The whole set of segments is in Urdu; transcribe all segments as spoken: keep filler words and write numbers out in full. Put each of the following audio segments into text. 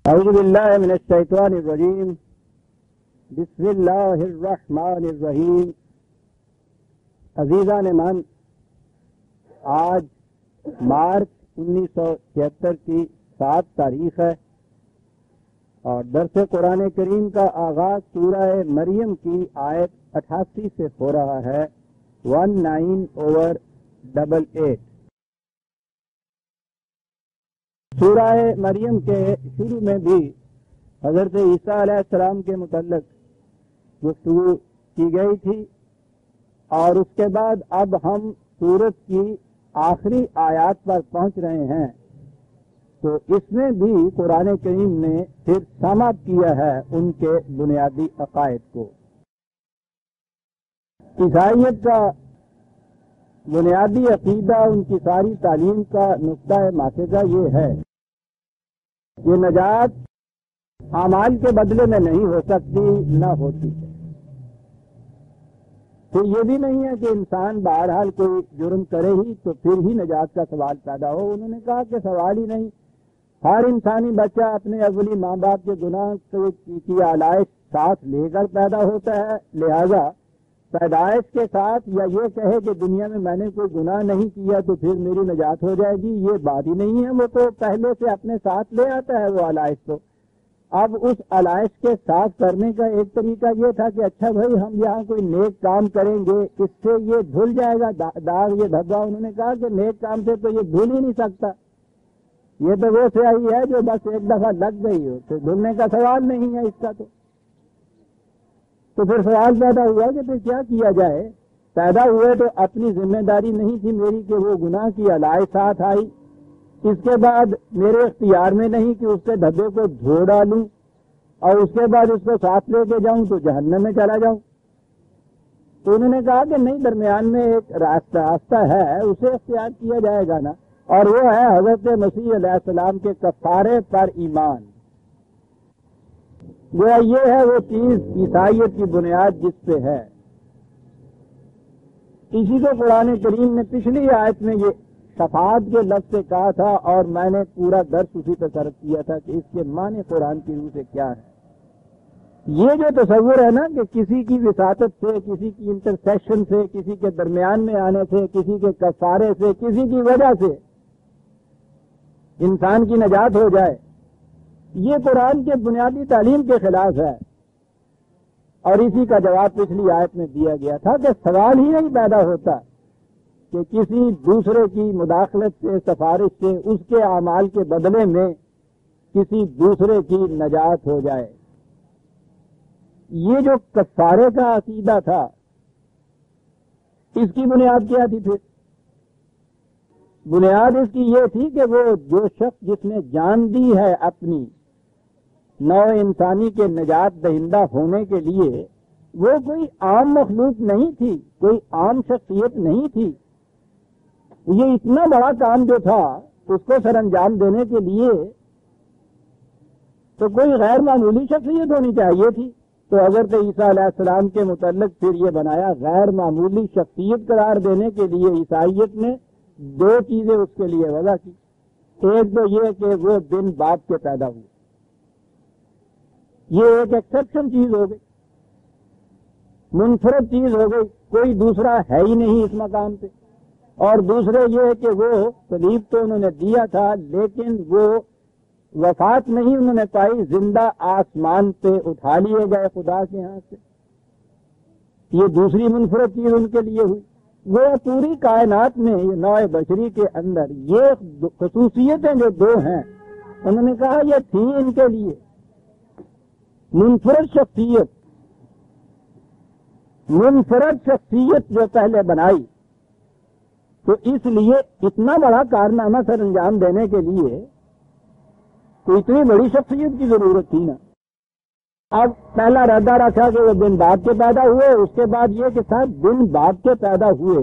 اعوذ باللہ من الشیطان الرجیم بسم اللہ الرحمن الرحیم. عزیزان من، آج مارچ انیس سو چھہتر کی سات تاریخ ہے اور درس قرآن کریم کا آغاز سورہ مریم کی آیت اٹھاسی سے ہو رہا ہے، one nine over double eight. سورہ مریم کے شروع میں بھی حضرت عیسیٰ علیہ السلام کے متعلق گفتگو کی گئی تھی، اور اس کے بعد اب ہم سورت کی آخری آیات پر پہنچ رہے ہیں. تو اس میں بھی قرآن کریم نے پھر سماعت کیا ہے ان کے بنیادی عقائد کو. عیسائیت کا بنیادی عقیدہ، ان کی ساری تعلیم کا نقطہ ماخذہ یہ ہے کہ نجات اعمال کے بدلے میں نہیں ہو سکتی، نہ ہوتی ہے. پھر یہ بھی نہیں ہے کہ انسان بہرحال کوئی جرم کرے ہی تو پھر ہی نجات کا سوال پیدا ہو. انہوں نے کہا کہ سوال ہی نہیں. ہر انسانی بچہ اپنے اولی ماں باپ کے گناہ کی آلائش ساتھ لے کر پیدا ہوتا ہے، لہذا پیدائش کے ساتھ یا یہ کہے کہ دنیا میں میں نے کوئی گناہ نہیں کیا تو پھر میری نجات ہو جائے گی، یہ بات ہی نہیں ہے. وہ تو پہلے سے اپنے ساتھ لے آتا ہے وہ علائش. تو اب اس علائش کے ساتھ کرنے کا ایک طریقہ یہ تھا کہ اچھا بھائی ہم یہاں کوئی نیک کام کریں گے، اس سے یہ دھل جائے گا داغ، یہ دھبا. انہوں نے کہا کہ نیک کام سے تو یہ دھل ہی نہیں سکتا، یہ تو وہ سیاہی ہے جو بس ایک دفعہ لگ گئی ہو، تو دھلنے کا سوال نہیں ہے اس کا. تو تو پھر سوال پیدا ہوا کہ پھر کیا کیا جائے. پیدا ہوئے تو اپنی ذمہ داری نہیں تھی میری کہ وہ گناہ کی علائش ساتھ آئی. اس کے بعد میرے اختیار میں نہیں کہ اس کے دھبے کو دھو ڈالوں اور اس کے بعد اس کو ساتھ لے کے جاؤں تو جہنم میں چلا جاؤں. تو انہوں نے کہا کہ نہیں، درمیان میں ایک راستہ راستہ ہے، اسے اختیار کیا جائے گا نا، اور وہ ہے حضرت مسیح علیہ السلام کے کفارے پر ایمان. وہ یہ ہے وہ چیز عیسائیت کی بنیاد جس پہ ہے. اسی کو قرآن کریم نے پچھلی آیت میں یہ شفاعت کے لفظ سے کہا تھا، اور میں نے پورا درس اسی پہ صرف کیا تھا کہ اس کے معنی قرآن کی روح سے کیا ہے. یہ جو تصور ہے نا کہ کسی کی وساطت سے، کسی کی انٹرسیکشن سے، کسی کے درمیان میں آنے سے، کسی کے کفارے سے، کسی کی وجہ سے انسان کی نجات ہو جائے، یہ قرآن کے بنیادی تعلیم کے خلاف ہے. اور اسی کا جواب پچھلی آیت میں دیا گیا تھا کہ سوال ہی نہیں پیدا ہوتا کہ کسی دوسرے کی مداخلت سے، سفارش سے، اس کے اعمال کے بدلے میں کسی دوسرے کی نجات ہو جائے. یہ جو کفارے کا عقیدہ تھا، اس کی بنیاد کیا تھی؟ پھر بنیاد اس کی یہ تھی کہ وہ جو شخص جس نے جان دی ہے اپنی نوع انسانی کے نجات دہندہ ہونے کے لیے، وہ کوئی عام مخلوق نہیں تھی، کوئی عام شخصیت نہیں تھی. یہ اتنا بڑا کام جو تھا اس کو سر انجام دینے کے لیے تو کوئی غیر معمولی شخصیت ہونی چاہیے تھی. تو حضرت عیسیٰ علیہ السلام کے متعلق پھر یہ بنایا، غیر معمولی شخصیت قرار دینے کے لیے عیسائیت نے دو چیزیں اس کے لیے وضع کی. ایک تو یہ کہ وہ بن باپ کے پیدا ہوئے، یہ ایک ایکسپشن چیز ہو گئی، منفرد چیز ہو گئی، کوئی دوسرا ہے ہی نہیں اس مقام پہ. اور دوسرے یہ کہ وہ صلیب تو انہوں نے دیا تھا لیکن وہ وفات نہیں انہوں نے پائی، زندہ آسمان پہ اٹھا لیے گئے خدا کے ہاں سے. یہ دوسری منفرد چیز ان کے لیے ہوئی. وہ پوری کائنات میں یہ نوع بشری کے اندر یہ خصوصیتیں جو دو ہیں، انہوں نے کہا یہ تھی ان کے لیے منفرد شخصیت. منفرد شخصیت جو پہلے بنائی، تو اس لیے اتنا بڑا کارنامہ سر انجام دینے کے لیے تو اتنی بڑی شخصیت کی ضرورت تھی نا. اب پہلا ردہ رکھا کہ وہ بن باپ کے پیدا ہوئے، اس کے بعد یہ کہ صاحب بن باپ کے پیدا ہوئے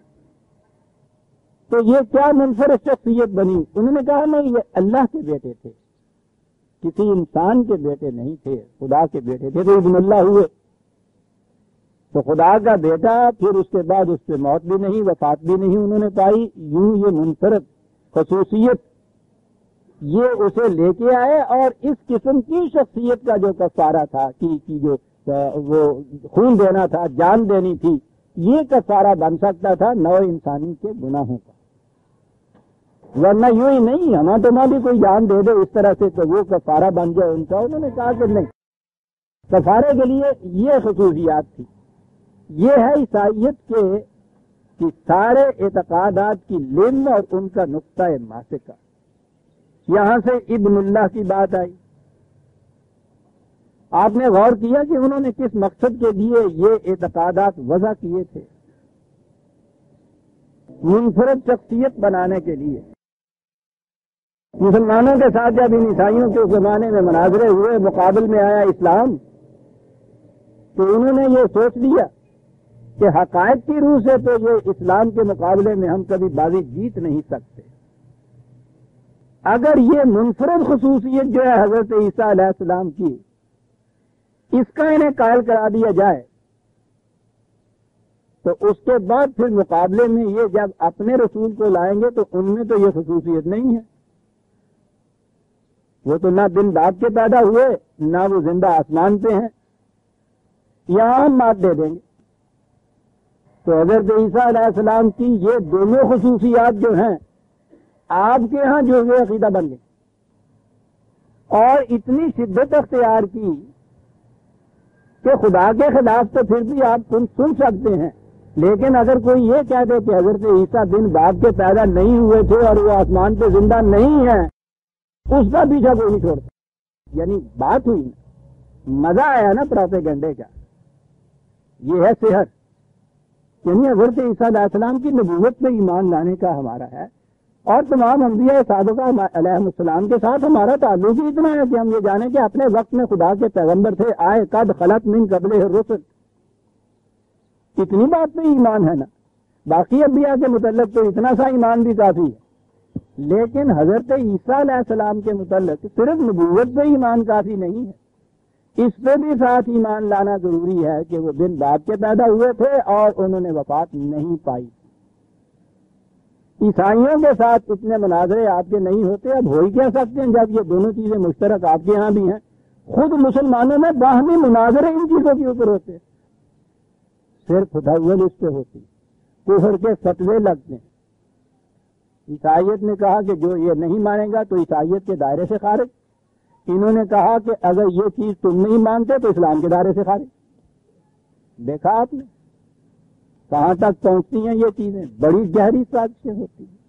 تو یہ کیا منفرد شخصیت بنی. انہوں نے کہا نہیں، یہ اللہ کے بیٹے تھے، کسی انسان کے بیٹے نہیں تھے، خدا کے بیٹے تھے. تو ابن اللہ ہوئے تو خدا کا بیٹا، پھر اس کے بعد اس پہ موت بھی نہیں، وفات بھی نہیں انہوں نے پائی. یوں یہ منفرد خصوصیت یہ اسے لے کے آئے اور اس قسم کی شخصیت کا جو کفارہ تھا کی, کی جو وہ خون دینا تھا، جان دینی تھی، یہ کفارہ بن سکتا تھا نو انسانی کے گناہوں کا، ورنہ یوں ہی نہیں ہمیں تمہیں بھی کوئی جان دے دے اس طرح سے تو وہ کفارہ بن جائے ان کا۔ انہوں نے کہا کہ نہیں، کفارے کے لیے یہ خصوصیات تھی۔ یہ ہے عیسائیت کے کہ سارے اعتقادات کی لم اور ان کا نقطۂ ماسکہ۔ یہاں سے ابن اللہ کی بات آئی۔ آپ نے غور کیا کہ انہوں نے کس مقصد کے لیے یہ اعتقادات وضع کیے تھے؟ منفرد شخصیت بنانے کے لیے۔ مسلمانوں کے ساتھ جب ان عیسائیوں کے زمانے میں مناظرے ہوئے، مقابل میں آیا اسلام، تو انہوں نے یہ سوچ لیا کہ حقائق کی روح سے تو یہ اسلام کے مقابلے میں ہم کبھی بازی جیت نہیں سکتے۔ اگر یہ منفرد خصوصیت جو ہے حضرت عیسیٰ علیہ السلام کی، اس کا انہیں قائل کرا دیا جائے تو اس کے بعد پھر مقابلے میں یہ جب اپنے رسول کو لائیں گے تو ان میں تو یہ خصوصیت نہیں ہے۔ وہ تو نہ دن باپ کے پیدا ہوئے، نہ وہ زندہ آسمان پہ ہیں، یہاں ہم مات دے دیں گے۔ تو حضرت عیسیٰ علیہ السلام کی یہ دونوں خصوصیات جو ہیں آپ کے ہاں جو یہ عقیدہ بن گئی اور اتنی شدت اختیار کی کہ خدا کے خلاف تو پھر بھی آپ سن سکتے ہیں، لیکن اگر کوئی یہ کہہ دے کہ حضرت عیسیٰ بن باپ کے پیدا نہیں ہوئے تھے اور وہ آسمان پہ زندہ نہیں ہے، اس کا پیچھا کوئی نہیں چھوڑتا۔ یعنی بات ہوئی نا، مزہ آیا نا پروپیگنڈے کا۔ یہ ہے صحت، یعنی حضرت عیسیٰ علیہ السلام کی نبوت پہ ایمان لانے کا ہمارا ہے، اور تمام انبیاء صادقہ علیہ السلام کے ساتھ ہمارا تعلق ہی اتنا ہے کہ ہم یہ جانیں کہ اپنے وقت میں خدا کے پیغمبر تھے، آئے قد خلت من قبلہ الرسل، اتنی بات پہ ایمان ہے نا۔ باقی انبیاء کے متعلق تو اتنا سا ایمان بھی کافی ہے، لیکن حضرت عیسیٰ علیہ السلام کے متعلق صرف نبوت پہ ایمان کافی نہیں ہے، اس پہ بھی ساتھ ایمان لانا ضروری ہے کہ وہ بن باپ کے پیدا ہوئے تھے اور انہوں نے وفات نہیں پائی۔ عیسائیوں کے ساتھ اتنے مناظرے آپ کے نہیں ہوتے، اب ہو ہی کیا سکتے ہیں جب یہ دونوں چیزیں مشترک آپ کے ہاں بھی ہیں۔ خود مسلمانوں میں باہمی مناظرے ان چیزوں کے اوپر ہوتے ہیں، صرف تدول اس پہ ہوتی، کفر کے فتوے لگتے ہیں۔ عیسائیت نے کہا کہ جو یہ نہیں مانے گا تو عیسائیت کے دائرے سے خارج، انہوں نے کہا کہ اگر یہ چیز تم نہیں مانتے تو اسلام کے دائرے سے خارج۔ دیکھا آپ نے کہاں تک پہنچتی ہیں یہ چیزیں، بڑی گہری سازشیں ہوتی ہیں۔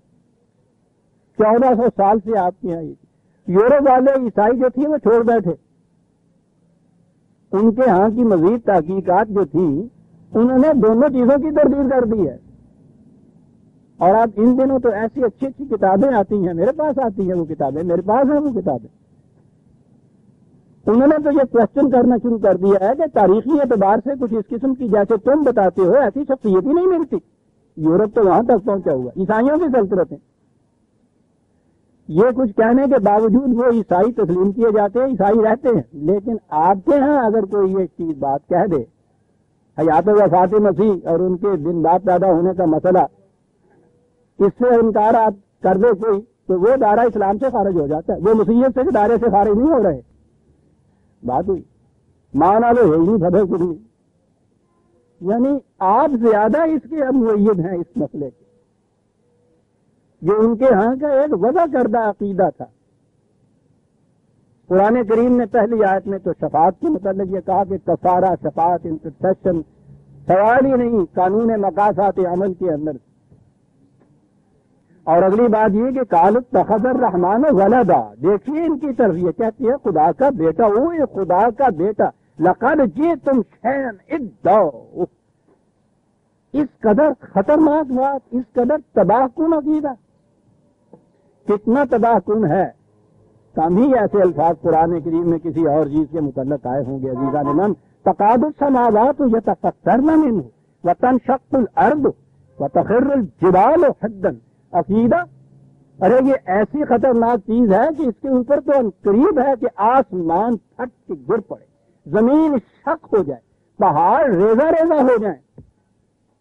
چودہ سو سال سے آپ کے یہاں یورپ والے عیسائی جو تھے وہ چھوڑ بیٹھے، ان کے ہاں کی مزید تحقیقات جو تھی انہوں نے دونوں چیزوں کی تردید کر دی ہے۔ اور اب ان دنوں تو ایسی اچھی اچھی کتابیں آتی ہیں، میرے پاس آتی ہیں وہ کتابیں، میرے پاس ہیں وہ کتابیں۔ انہوں نے تو یہ کوشچن کرنا شروع کر دیا ہے کہ تاریخی اعتبار سے کچھ اس قسم کی جیسے تم بتاتے ہو ایسی شخصیت ہی نہیں ملتی۔ یورپ تو وہاں تک پہنچا ہوا، عیسائیوں کی سلطنتیں، یہ کچھ کہنے کے باوجود وہ عیسائی تسلیم کیے جاتے ہیں، عیسائی رہتے ہیں۔ لیکن آپ کے ہاں اگر کوئی یہ چیز بات کہہ دے، حیات و وفات مسیح اور ان کے دن بعد پیدا ہونے کا مسئلہ، اس سے انکار آپ کر دے کوئی، تو وہ دائرہ اسلام سے خارج ہو جاتا ہے، وہ مسیحیت سے دائرے سے خارج نہیں ہو رہے۔ بات ہوئی مانا لو ہے ہی نہیں پھٹے کچھ نہیں، یعنی آپ زیادہ اس کے اب معید ہیں اس مسئلے کے، جو ان کے ہاں کا ایک وضع کردہ عقیدہ تھا۔ قرآن کریم نے پہلی آیت میں تو شفاعت کے متعلق یہ کہا کہ کفارہ، شفاعت، انٹرسیشن سوال ہی نہیں قانون مقاصد عمل کے اندر۔ اور اگلی بات یہ کہ قال اتخذ الرحمن ولدا، دیکھیے ان کی طرف یہ کہتی ہے خدا کا بیٹا، وہ خدا کا بیٹا، لقد جئتم شیئا ادا، اس قدر خطرناک بات، اس قدر تباہ کن عقیدہ، کتنا تباہ کن ہے۔ کم ہی ایسے الفاظ قرآن کریم میں کسی اور چیز کے متعلق آئے ہوں گے عزیزان من۔ تقاد السماوات یتفطرن منہ وتنشق الارض وتخر الجبال حدا، عقیدہ ارے یہ ایسی خطرناک چیز ہے کہ اس کے اوپر تو قریب ہے کہ آسمان پھٹ کے گر پڑے، زمین شق ہو جائے، پہاڑ ریزہ ریزہ ہو جائیں۔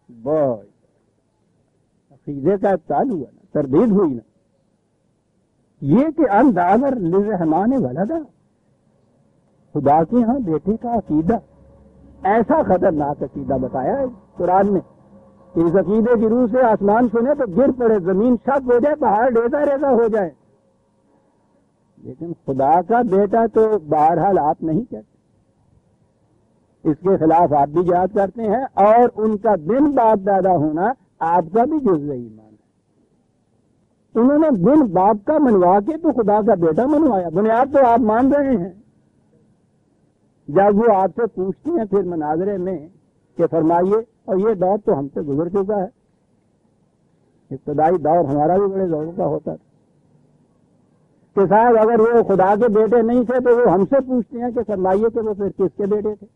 بھائی عقیدے کا ابطال ہوا نا، تردید ہوئی نا۔ یہ کہ اندازر للرحمن ولدا، خدا کے ہاں بیٹے کا عقیدہ، ایسا خطرناک عقیدہ بتایا ہے قرآن نے کہ اس عقیدے کی روح سے آسمان سنے تو گر پڑے، زمین شک ہو جائے، پہاڑ ریزہ ریزہ ہو جائے. لیکن خدا کا بیٹا تو بہرحال آپ نہیں کہتے، اس کے خلاف آپ بھی جہاد کرتے ہیں، اور ان کا بن باپ پیدا ہونا آپ کا بھی جزو ایمان ہے. انہوں نے بن باپ کا منوا کے تو خدا کا بیٹا منوایا. بنیاد تو آپ مان رہے ہیں. جب وہ آپ سے پوچھتے ہیں پھر مناظرے میں کہ فرمائیے، اور یہ دور تو ہم سے گزر چکا ہے، ابتدائی دور ہمارا بھی بڑے زوروں کا ہوتا تھا کہ صاحب اگر وہ خدا کے بیٹے نہیں تھے تو وہ ہم سے پوچھتے ہیں کہ فرمائیے کہ وہ پھر کس کے بیٹے تھے.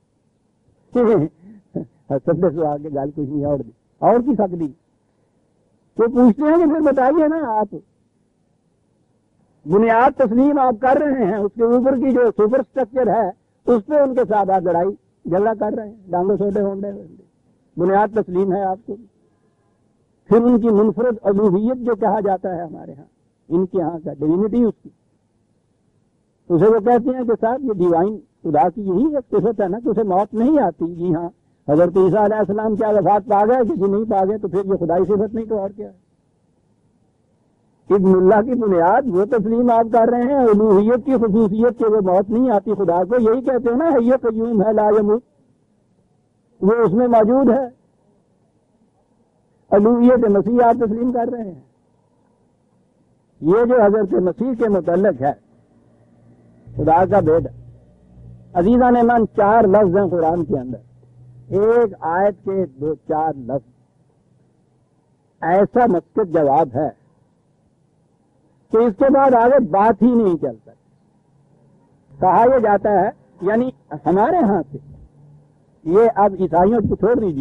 سب سے آگے گال کچھ نہیں اور دی اور کی سکتی. تو پوچھتے ہیں کہ پھر بتائیے نا، آپ بنیاد تسلیم آپ کر رہے ہیں، اس کے اوپر کی جو سپر اسٹرکچر ہے اس پہ ان کے ساتھ آپ لڑائی جھگڑا کر رہے ہیں، ڈانگو سوٹے ہونڈے. بنیاد تسلیم ہے آپ کو. پھر ان کی منفرد الوہیت جو کہا جاتا ہے ہمارے ہاں، ان کے ہاں کا ڈیوینٹی، اس کی اسے وہ کہتے ہیں کہ صاحب یہ ڈیوائن خدا کی یہی ایک صفت ہے نا کہ اسے موت نہیں آتی. جی ہاں، حضرت عیسیٰ علیہ السلام کیا وفات پا گئے کہ جی نہیں پا گئے، تو پھر یہ خدائی صفت نہیں تو اور کیا ہے. ابن اللہ کی بنیاد وہ تسلیم آپ کر رہے ہیں، الوہیت کی خصوصیت کہ وہ موت نہیں آتی خدا کو. یہی کہتے ہیں نا حی قیوم ہے لا یموت، وہ اس میں موجود ہے. الوہیت مسیح آپ تسلیم کر رہے ہیں. یہ جو حضرت مسیح کے متعلق ہے خدا کا بیٹا، عزیزان من، چار لفظ ہیں قرآن کے اندر، ایک آیت کے دو چار لفظ، ایسا مسکت جواب ہے کہ اس کے بعد آگے بات ہی نہیں چل سکتی. کہا یہ جاتا ہے، یعنی ہمارے ہاں سے، یہ اب عیسائیوں کو چھوڑ دیجیے،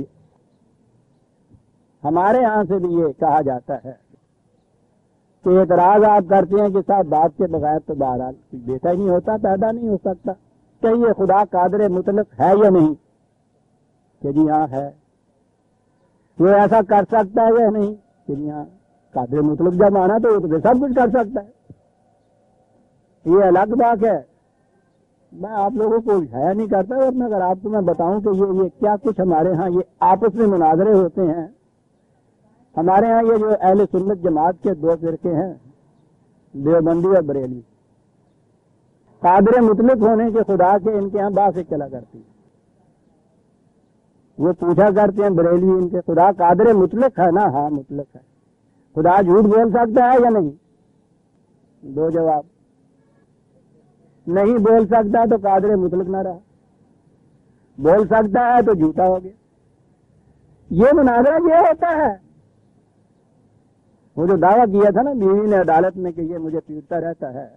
ہمارے ہاں سے بھی یہ کہا جاتا ہے کہ اعتراض آپ کرتے ہیں کہ صاحب باپ کے بغیر تو بہرحال کوئی بیٹا ہی نہیں ہوتا، پیدا نہیں ہو سکتا. کہ یہ خدا قادر مطلق ہے یا نہیں؟ کہ جی ہاں ہے. وہ ایسا کر سکتا ہے یا نہیں؟ کہ جی ہاں. قادر مطلق جب مانا تو وہ تو سب کچھ کر سکتا ہے. یہ الگ بات ہے. میں آپ لوگوں کو اجھایا نہیں کرتا، ورنہ اگر آپ کو میں بتاؤں کہ یہ یہ کیا کچھ ہمارے ہاں یہ آپس میں مناظرے ہوتے ہیں. ہمارے ہاں یہ جو اہل سنت جماعت کے دو فرقے ہیں، دیوبندی اور بریلی، قادر مطلق ہونے کے خدا کے ان کے ہاں بات سے چلا کرتی ہے. وہ پوچھا کرتے ہیں بریلی ان کے، خدا قادر مطلق ہے نا؟ ہاں مطلق ہے. خدا جھوٹ بول سکتا ہے یا نہیں؟ دو جواب. نہیں بول سکتا تو قادر مطلق نہ رہا، بول سکتا ہے تو جھوٹا ہو گیا. یہ مناظرہ یہ ہوتا ہے. وہ جو دعویٰ کیا تھا نا بیوی نے عدالت میں کہ یہ مجھے پیٹتا رہتا ہے،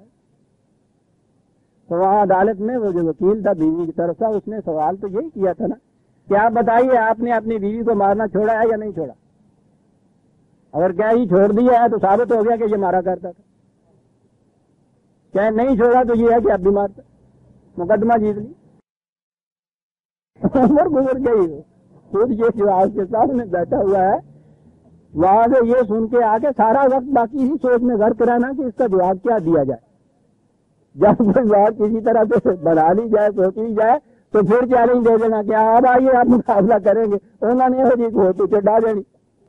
تو وہاں عدالت میں وہ جو وکیل تھا بیوی کی طرف سے، اس نے سوال تو یہی کیا تھا نا کہ آپ بتائیے آپ نے اپنی بیوی کو مارنا چھوڑا ہے یا نہیں چھوڑا؟ اگر کیا ہی چھوڑ دیا ہے تو ثابت ہو گیا کہ یہ مارا کرتا تھا. کیا نہیں چھوڑا تو یہ ہے کہ اب بھی مارتا. مقدمہ جیت لی، عمر گزر گئی. خود یہ جو آپ کے سامنے بیٹھا ہوا ہے وہاں سے یہ سن کے آ کے سارا وقت باقی ہی سوچ میں غرق رہنا کہ اس کا جواب کیا دیا جائے. جب کوئی بات کسی طرح سے بنا لی جائے، سوچ لی جائے، تو پھر چیلنج دے دینا کہ اب آئیے آپ مقابلہ کریں گے. انہوں نے ہو جی کو تو چڑھا دینی،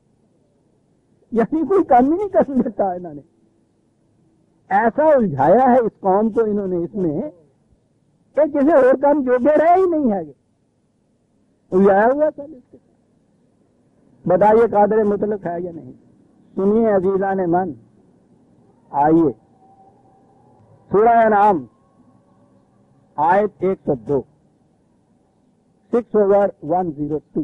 یعنی کوئی کام ہی نہیں کر دیتا. انہوں نے ایسا الجھایا ہے اس قوم کو انہوں نے اس میں کہ کسی اور کام جوگے رہے ہی نہیں ہے. الجھایا ہوا تھا اس کے. بتائیے قادر مطلق ہے یا نہیں؟ سنیے عزیزان من، آئیے سورہ انعام آیت ایک سو دو، six over one zero two.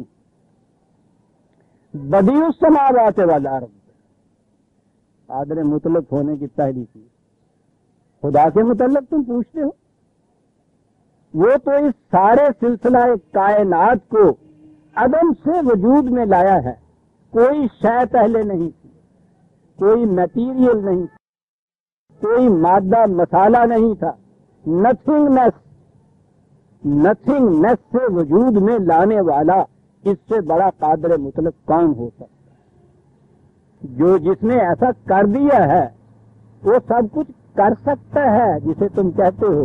بدیع السماوات والارض، قادر مطلق ہونے کی پہلی چیز. خدا کے متعلق تم پوچھتے ہو، وہ تو اس سارے سلسلہ کائنات کو عدم سے وجود میں لایا ہے. کوئی شے پہلے نہیں تھی، کوئی میٹیریل نہیں تھی، کوئی مادہ مسالہ نہیں تھا. نتھنگ نیس، نتھنگ نیس سے وجود میں لانے والا اس سے بڑا قادر مطلق کون ہو سکتا؟ جو جس نے ایسا کر دیا ہے وہ سب کچھ کر سکتا ہے جسے تم کہتے ہو،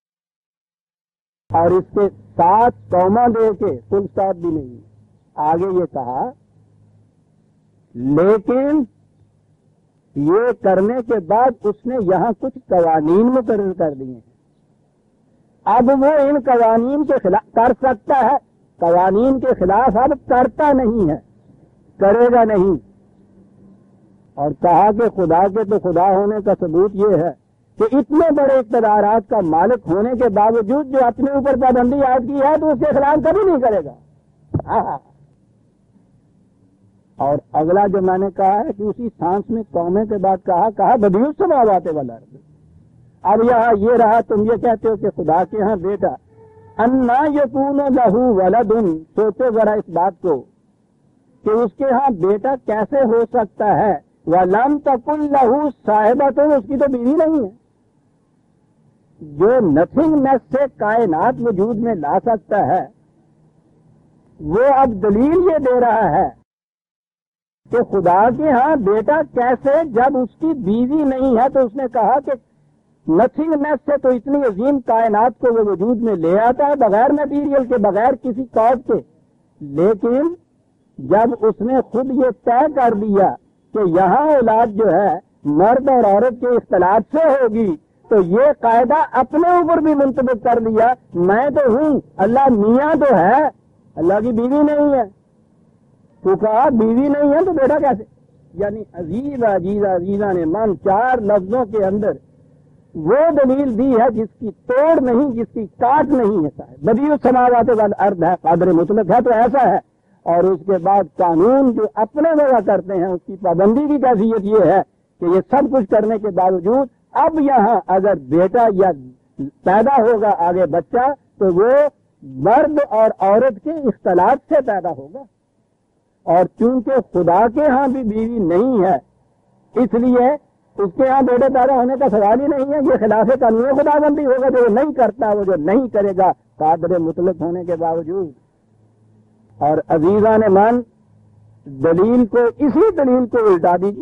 اور اس کے ساتھ کوما دے کے فل اسٹاپ بھی نہیں، آگے یہ کہا لیکن یہ کرنے کے بعد اس نے یہاں کچھ قوانین مقرر کر دیے ہیں۔ اب وہ ان قوانین کے خلاف کر سکتا ہے، قوانین کے خلاف اب کرتا نہیں ہے، کرے گا نہیں۔ اور کہا کہ خدا کے تو خدا ہونے کا ثبوت یہ ہے کہ اتنے بڑے اقتدارات کا مالک ہونے کے باوجود جو اپنے اوپر پابندی عائد کی ہے تو اس کے خلاف کبھی نہیں کرے گا۔ اور اگلا جو میں نے کہا ہے کہ اسی سانس میں قومے کے بعد کہا کہا بدیع السماوات والارض۔ اب یہاں یہ رہا، تم یہ کہتے ہو کہ خدا کے ہاں بیٹا، انا یکون لہ ولد، سوچو ذرا اس بات کو کہ اس کے ہاں بیٹا کیسے ہو سکتا ہے، وَلَمْ تَكُنْ لَهُ صَاحِبَةٌ، اس کی تو بیوی نہیں ہے۔ جو نتھنگنیس سے کائنات وجود میں لا سکتا ہے وہ اب دلیل یہ دے رہا ہے کہ خدا کے ہاں بیٹا کیسے، جب اس کی بیوی نہیں ہے۔ تو اس نے کہا کہ نتھنگنیس سے تو اتنی عظیم کائنات کو وہ وجود میں لے آتا ہے بغیر میٹیریل کے، بغیر کسی کاز کے، لیکن جب اس نے خود یہ طے کر دیا کہ یہاں اولاد جو ہے مرد اور عورت کے اختلاط سے ہوگی، تو یہ قاعدہ اپنے اوپر بھی منطبق کر لیا، میں تو ہوں، اللہ میاں تو ہے، اللہ کی بیوی نہیں ہے۔ تو کہا بیوی نہیں ہے تو بیٹا کیسے؟ یعنی عزیز عزیز عزیزہ نے من چار لفظوں کے اندر وہ دلیل دی ہے جس کی توڑ نہیں، جس کی کاٹ نہیں ہے۔ صاحب بدیع السماوات والارض ہے، قادر مطلق ہے تو ایسا ہے۔ اور اس کے بعد قانون جو اپنے جگہ کرتے ہیں اس کی پابندی کی کیفیت یہ ہے کہ یہ سب کچھ کرنے کے باوجود اب یہاں اگر بیٹا یا پیدا ہوگا آگے بچہ تو وہ مرد اور عورت کے اختلاط سے پیدا ہوگا، اور چونکہ خدا کے ہاں بھی بیوی نہیں ہے اس لیے اس کے ہاں بیٹے پیدا ہونے کا سوال ہی نہیں ہے۔ یہ خلاف قانون خدا بندی ہوگا جو وہ نہیں کرتا، وہ جو نہیں کرے گا قادر مطلق ہونے کے باوجود۔ اور عزیزان من دلیل کو، اسی دلیل کو الٹا دیجیے،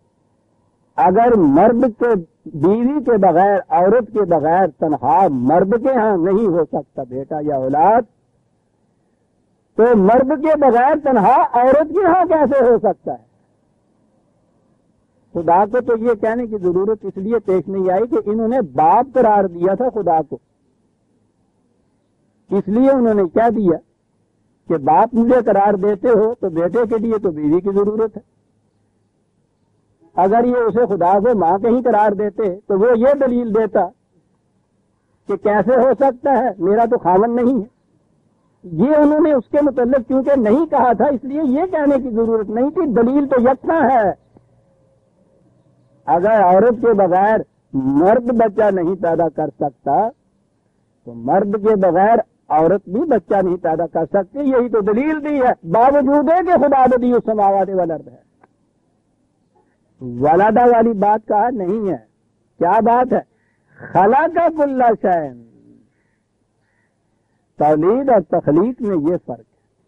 اگر مرد کے بیوی کے بغیر، عورت کے بغیر تنہا مرد کے ہاں نہیں ہو سکتا بیٹا یا اولاد، تو مرد کے بغیر تنہا عورت کے ہاں کیسے ہو سکتا ہے؟ خدا کو تو یہ کہنے کی ضرورت اس لیے پیش نہیں آئی کہ انہوں نے باپ قرار دیا تھا خدا کو، اس لیے انہوں نے کہہ دیا کہ باپ مجھے قرار دیتے ہو تو بیٹے کے لیے تو بیوی کی ضرورت ہے۔ اگر یہ اسے خدا کو ماں کہیں قرار دیتے تو وہ یہ دلیل دیتا کہ کیسے ہو سکتا ہے، میرا تو خاوند نہیں ہے۔ یہ انہوں نے اس کے متعلق کیونکہ نہیں کہا تھا اس لیے یہ کہنے کی ضرورت نہیں تھی، دلیل تو یکساں ہے۔ اگر عورت کے بغیر مرد بچہ نہیں پیدا کر سکتا تو مرد کے بغیر عورت بھی بچہ نہیں پیدا کر سکتی، یہی تو دلیل دی ہے، باوجود ہے کہ خدا بدیع السماوات والارض ہے۔ ولادہ والی بات کہا نہیں ہے، کیا بات ہے؟ خلق کل شیء، تولید اور تخلیق میں یہ فرق ہے۔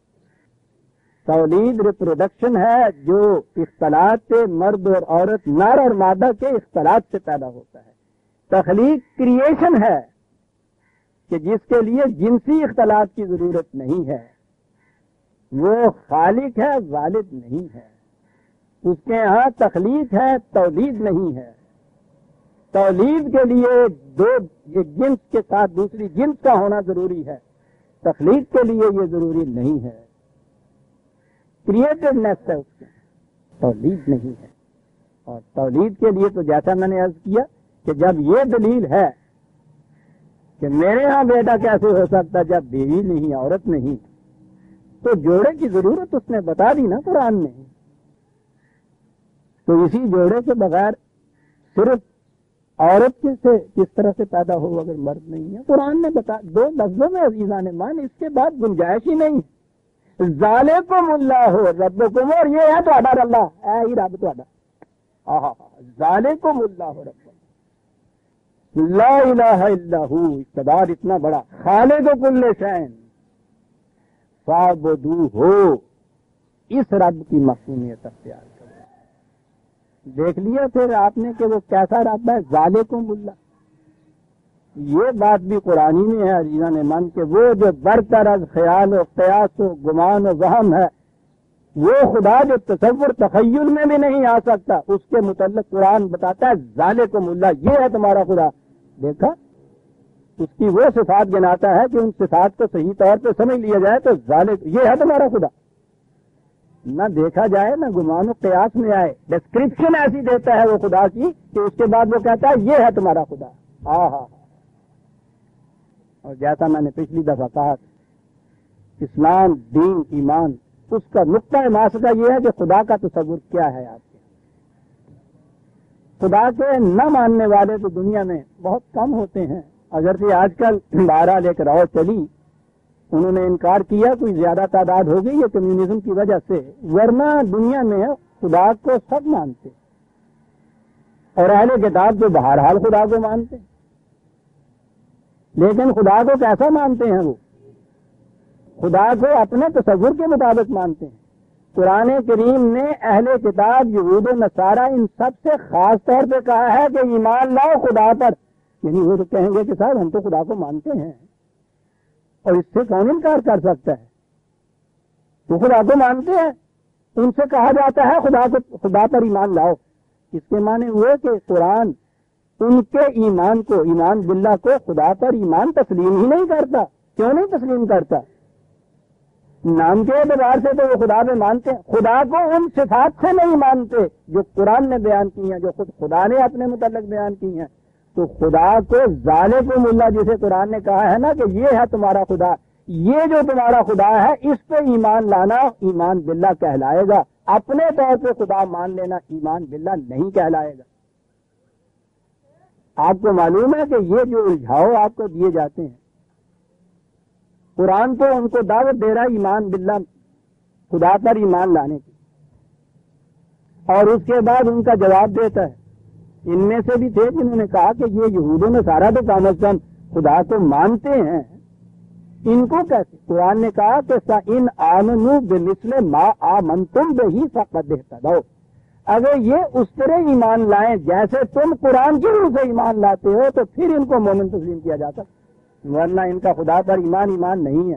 تولید ریپروڈکشن ہے جو اختلاط مرد اور عورت، نر اور مادہ کے اختلاط سے پیدا ہوتا ہے۔ تخلیق کریشن ہے کہ جس کے لیے جنسی اختلاط کی ضرورت نہیں ہے، وہ خالق ہے، والد نہیں ہے۔ اس کے ہاں تخلیق ہے، تولید نہیں ہے۔ تولید کے لیے دو ایک جنس کے ساتھ دوسری جنس کا ہونا ضروری ہے، تخلیق کے لیے یہ ضروری نہیں ہے۔ کریٹڈنیس ہے اس کے، تولید نہیں ہے۔ اور تولید کے لیے تو جیسا میں نے عرض کیا کہ جب یہ دلیل ہے کہ میرے ہاں بیٹا کیسے ہو سکتا جب بیوی نہیں، عورت نہیں، تو جوڑے کی ضرورت اس نے بتا دی نا قرآن میں۔ تو اسی جوڑے کے بغیر صرف عورت سے کس طرح سے پیدا ہو اگر مرد نہیں ہے؟ قرآن نے بتا دو لفظوں میں عزیزان مان، اس کے بعد گنجائش ہی نہیں۔ ذالکم اللہ ربکم، اور یہ ہے تہاڈا اللہ، اے ہی رب تہاڈا، آہا ذالکم اللہ ربکم لا الہ الا ہو، اقتدار اتنا بڑا، خالق کل شیء فاعبدوہ، اس رب کی مفہومیت اختیار کرو۔ دیکھ لیا پھر آپ نے کہ وہ کیسا رابطہ ہے ذالکم اللہ. یہ بات بھی قرآنی میں ہے عزیزان من کہ وہ جو برتر از خیال و قیاس و گمان و وہم ہے وہ خدا جو تصور تخیل میں بھی نہیں آ سکتا اس کے متعلق قرآن بتاتا ہے ذالکم اللہ، یہ ہے تمہارا خدا. دیکھا اس کی وہ صفات گناتا ہے کہ ان صفات کو صحیح طور پہ سمجھ لیا جائے تو ذالک یہ ہے تمہارا خدا. نہ دیکھا جائے نہ گمان و قیاس میں آئے، ڈسکرپشن ایسی دیتا ہے وہ خدا کی کہ اس کے بعد وہ کہتا ہے یہ ہے تمہارا خدا. ہاں ہاں اور جیسا میں نے پچھلی دفعہ کہا اسلام دین ایمان اس کا نقطۂ ماسکہ یہ ہے کہ خدا کا تصور کیا ہے آپ کے. خدا کے نہ ماننے والے تو دنیا میں بہت کم ہوتے ہیں، اگرچہ آج کل بہرحال ایک راؤ چلی، انہوں نے انکار کیا، کوئی زیادہ تعداد ہو گئی ہے کمیونزم کی وجہ سے، ورنہ دنیا میں خدا کو سب مانتے اور اہل کتاب تو بہرحال خدا کو مانتے، لیکن خدا کو کیسا مانتے ہیں؟ وہ خدا کو اپنے تصور کے مطابق مانتے ہیں. قرآن کریم نے اہل کتاب یہود و نصارہ ان سب سے خاص طور پہ کہا ہے کہ ایمان لاؤ خدا پر. یعنی وہ تو کہیں گے کہ صاحب ہم تو خدا کو مانتے ہیں اور اس سے کون انکار کر سکتا ہے، تو خدا کو مانتے ہیں. ان سے کہا جاتا ہے خدا کو خدا پر ایمان لاؤ. اس کے معنی ہوئے کہ قرآن ان کے ایمان کو ایمان باللہ کو خدا پر ایمان تسلیم ہی نہیں کرتا. کیوں نہیں تسلیم کرتا؟ نام کے اعتبار سے تو وہ خدا پہ مانتے ہیں، خدا کو ان صفات سے نہیں مانتے جو قرآن نے بیان کی ہیں، جو خود خدا نے اپنے متعلق بیان کی ہیں. تو خدا کو ذالکم اللہ جسے قرآن نے کہا ہے نا کہ یہ ہے تمہارا خدا، یہ جو تمہارا خدا ہے اس پہ ایمان لانا ایمان باللہ کہلائے گا. اپنے طور پہ خدا مان لینا ایمان باللہ نہیں کہلائے گا. آپ کو معلوم ہے کہ یہ جو الجھاؤ آپ کو دیے جاتے ہیں، قرآن تو ان کو دعوت دے رہا ہے ایمان باللہ خدا پر ایمان لانے کی، اور اس کے بعد ان کا جواب دیتا ہے. ان میں سے بھی تھے جنہوں نے کہا کہ یہ یہود و نصارہ تو کم از کم خدا کو مانتے ہیں، ان کو کیسے؟ قرآن نے کہا کہ ان آمنوا بمثل ما آمنتم بہ فقد اہتدوا. اگر یہ اس طرح ایمان لائیں جیسے تم قرآن کی روح سے ایمان لاتے ہو تو پھر ان کو مومن تسلیم کیا جاتا، ورنہ ان کا خدا پر ایمان ایمان نہیں ہے.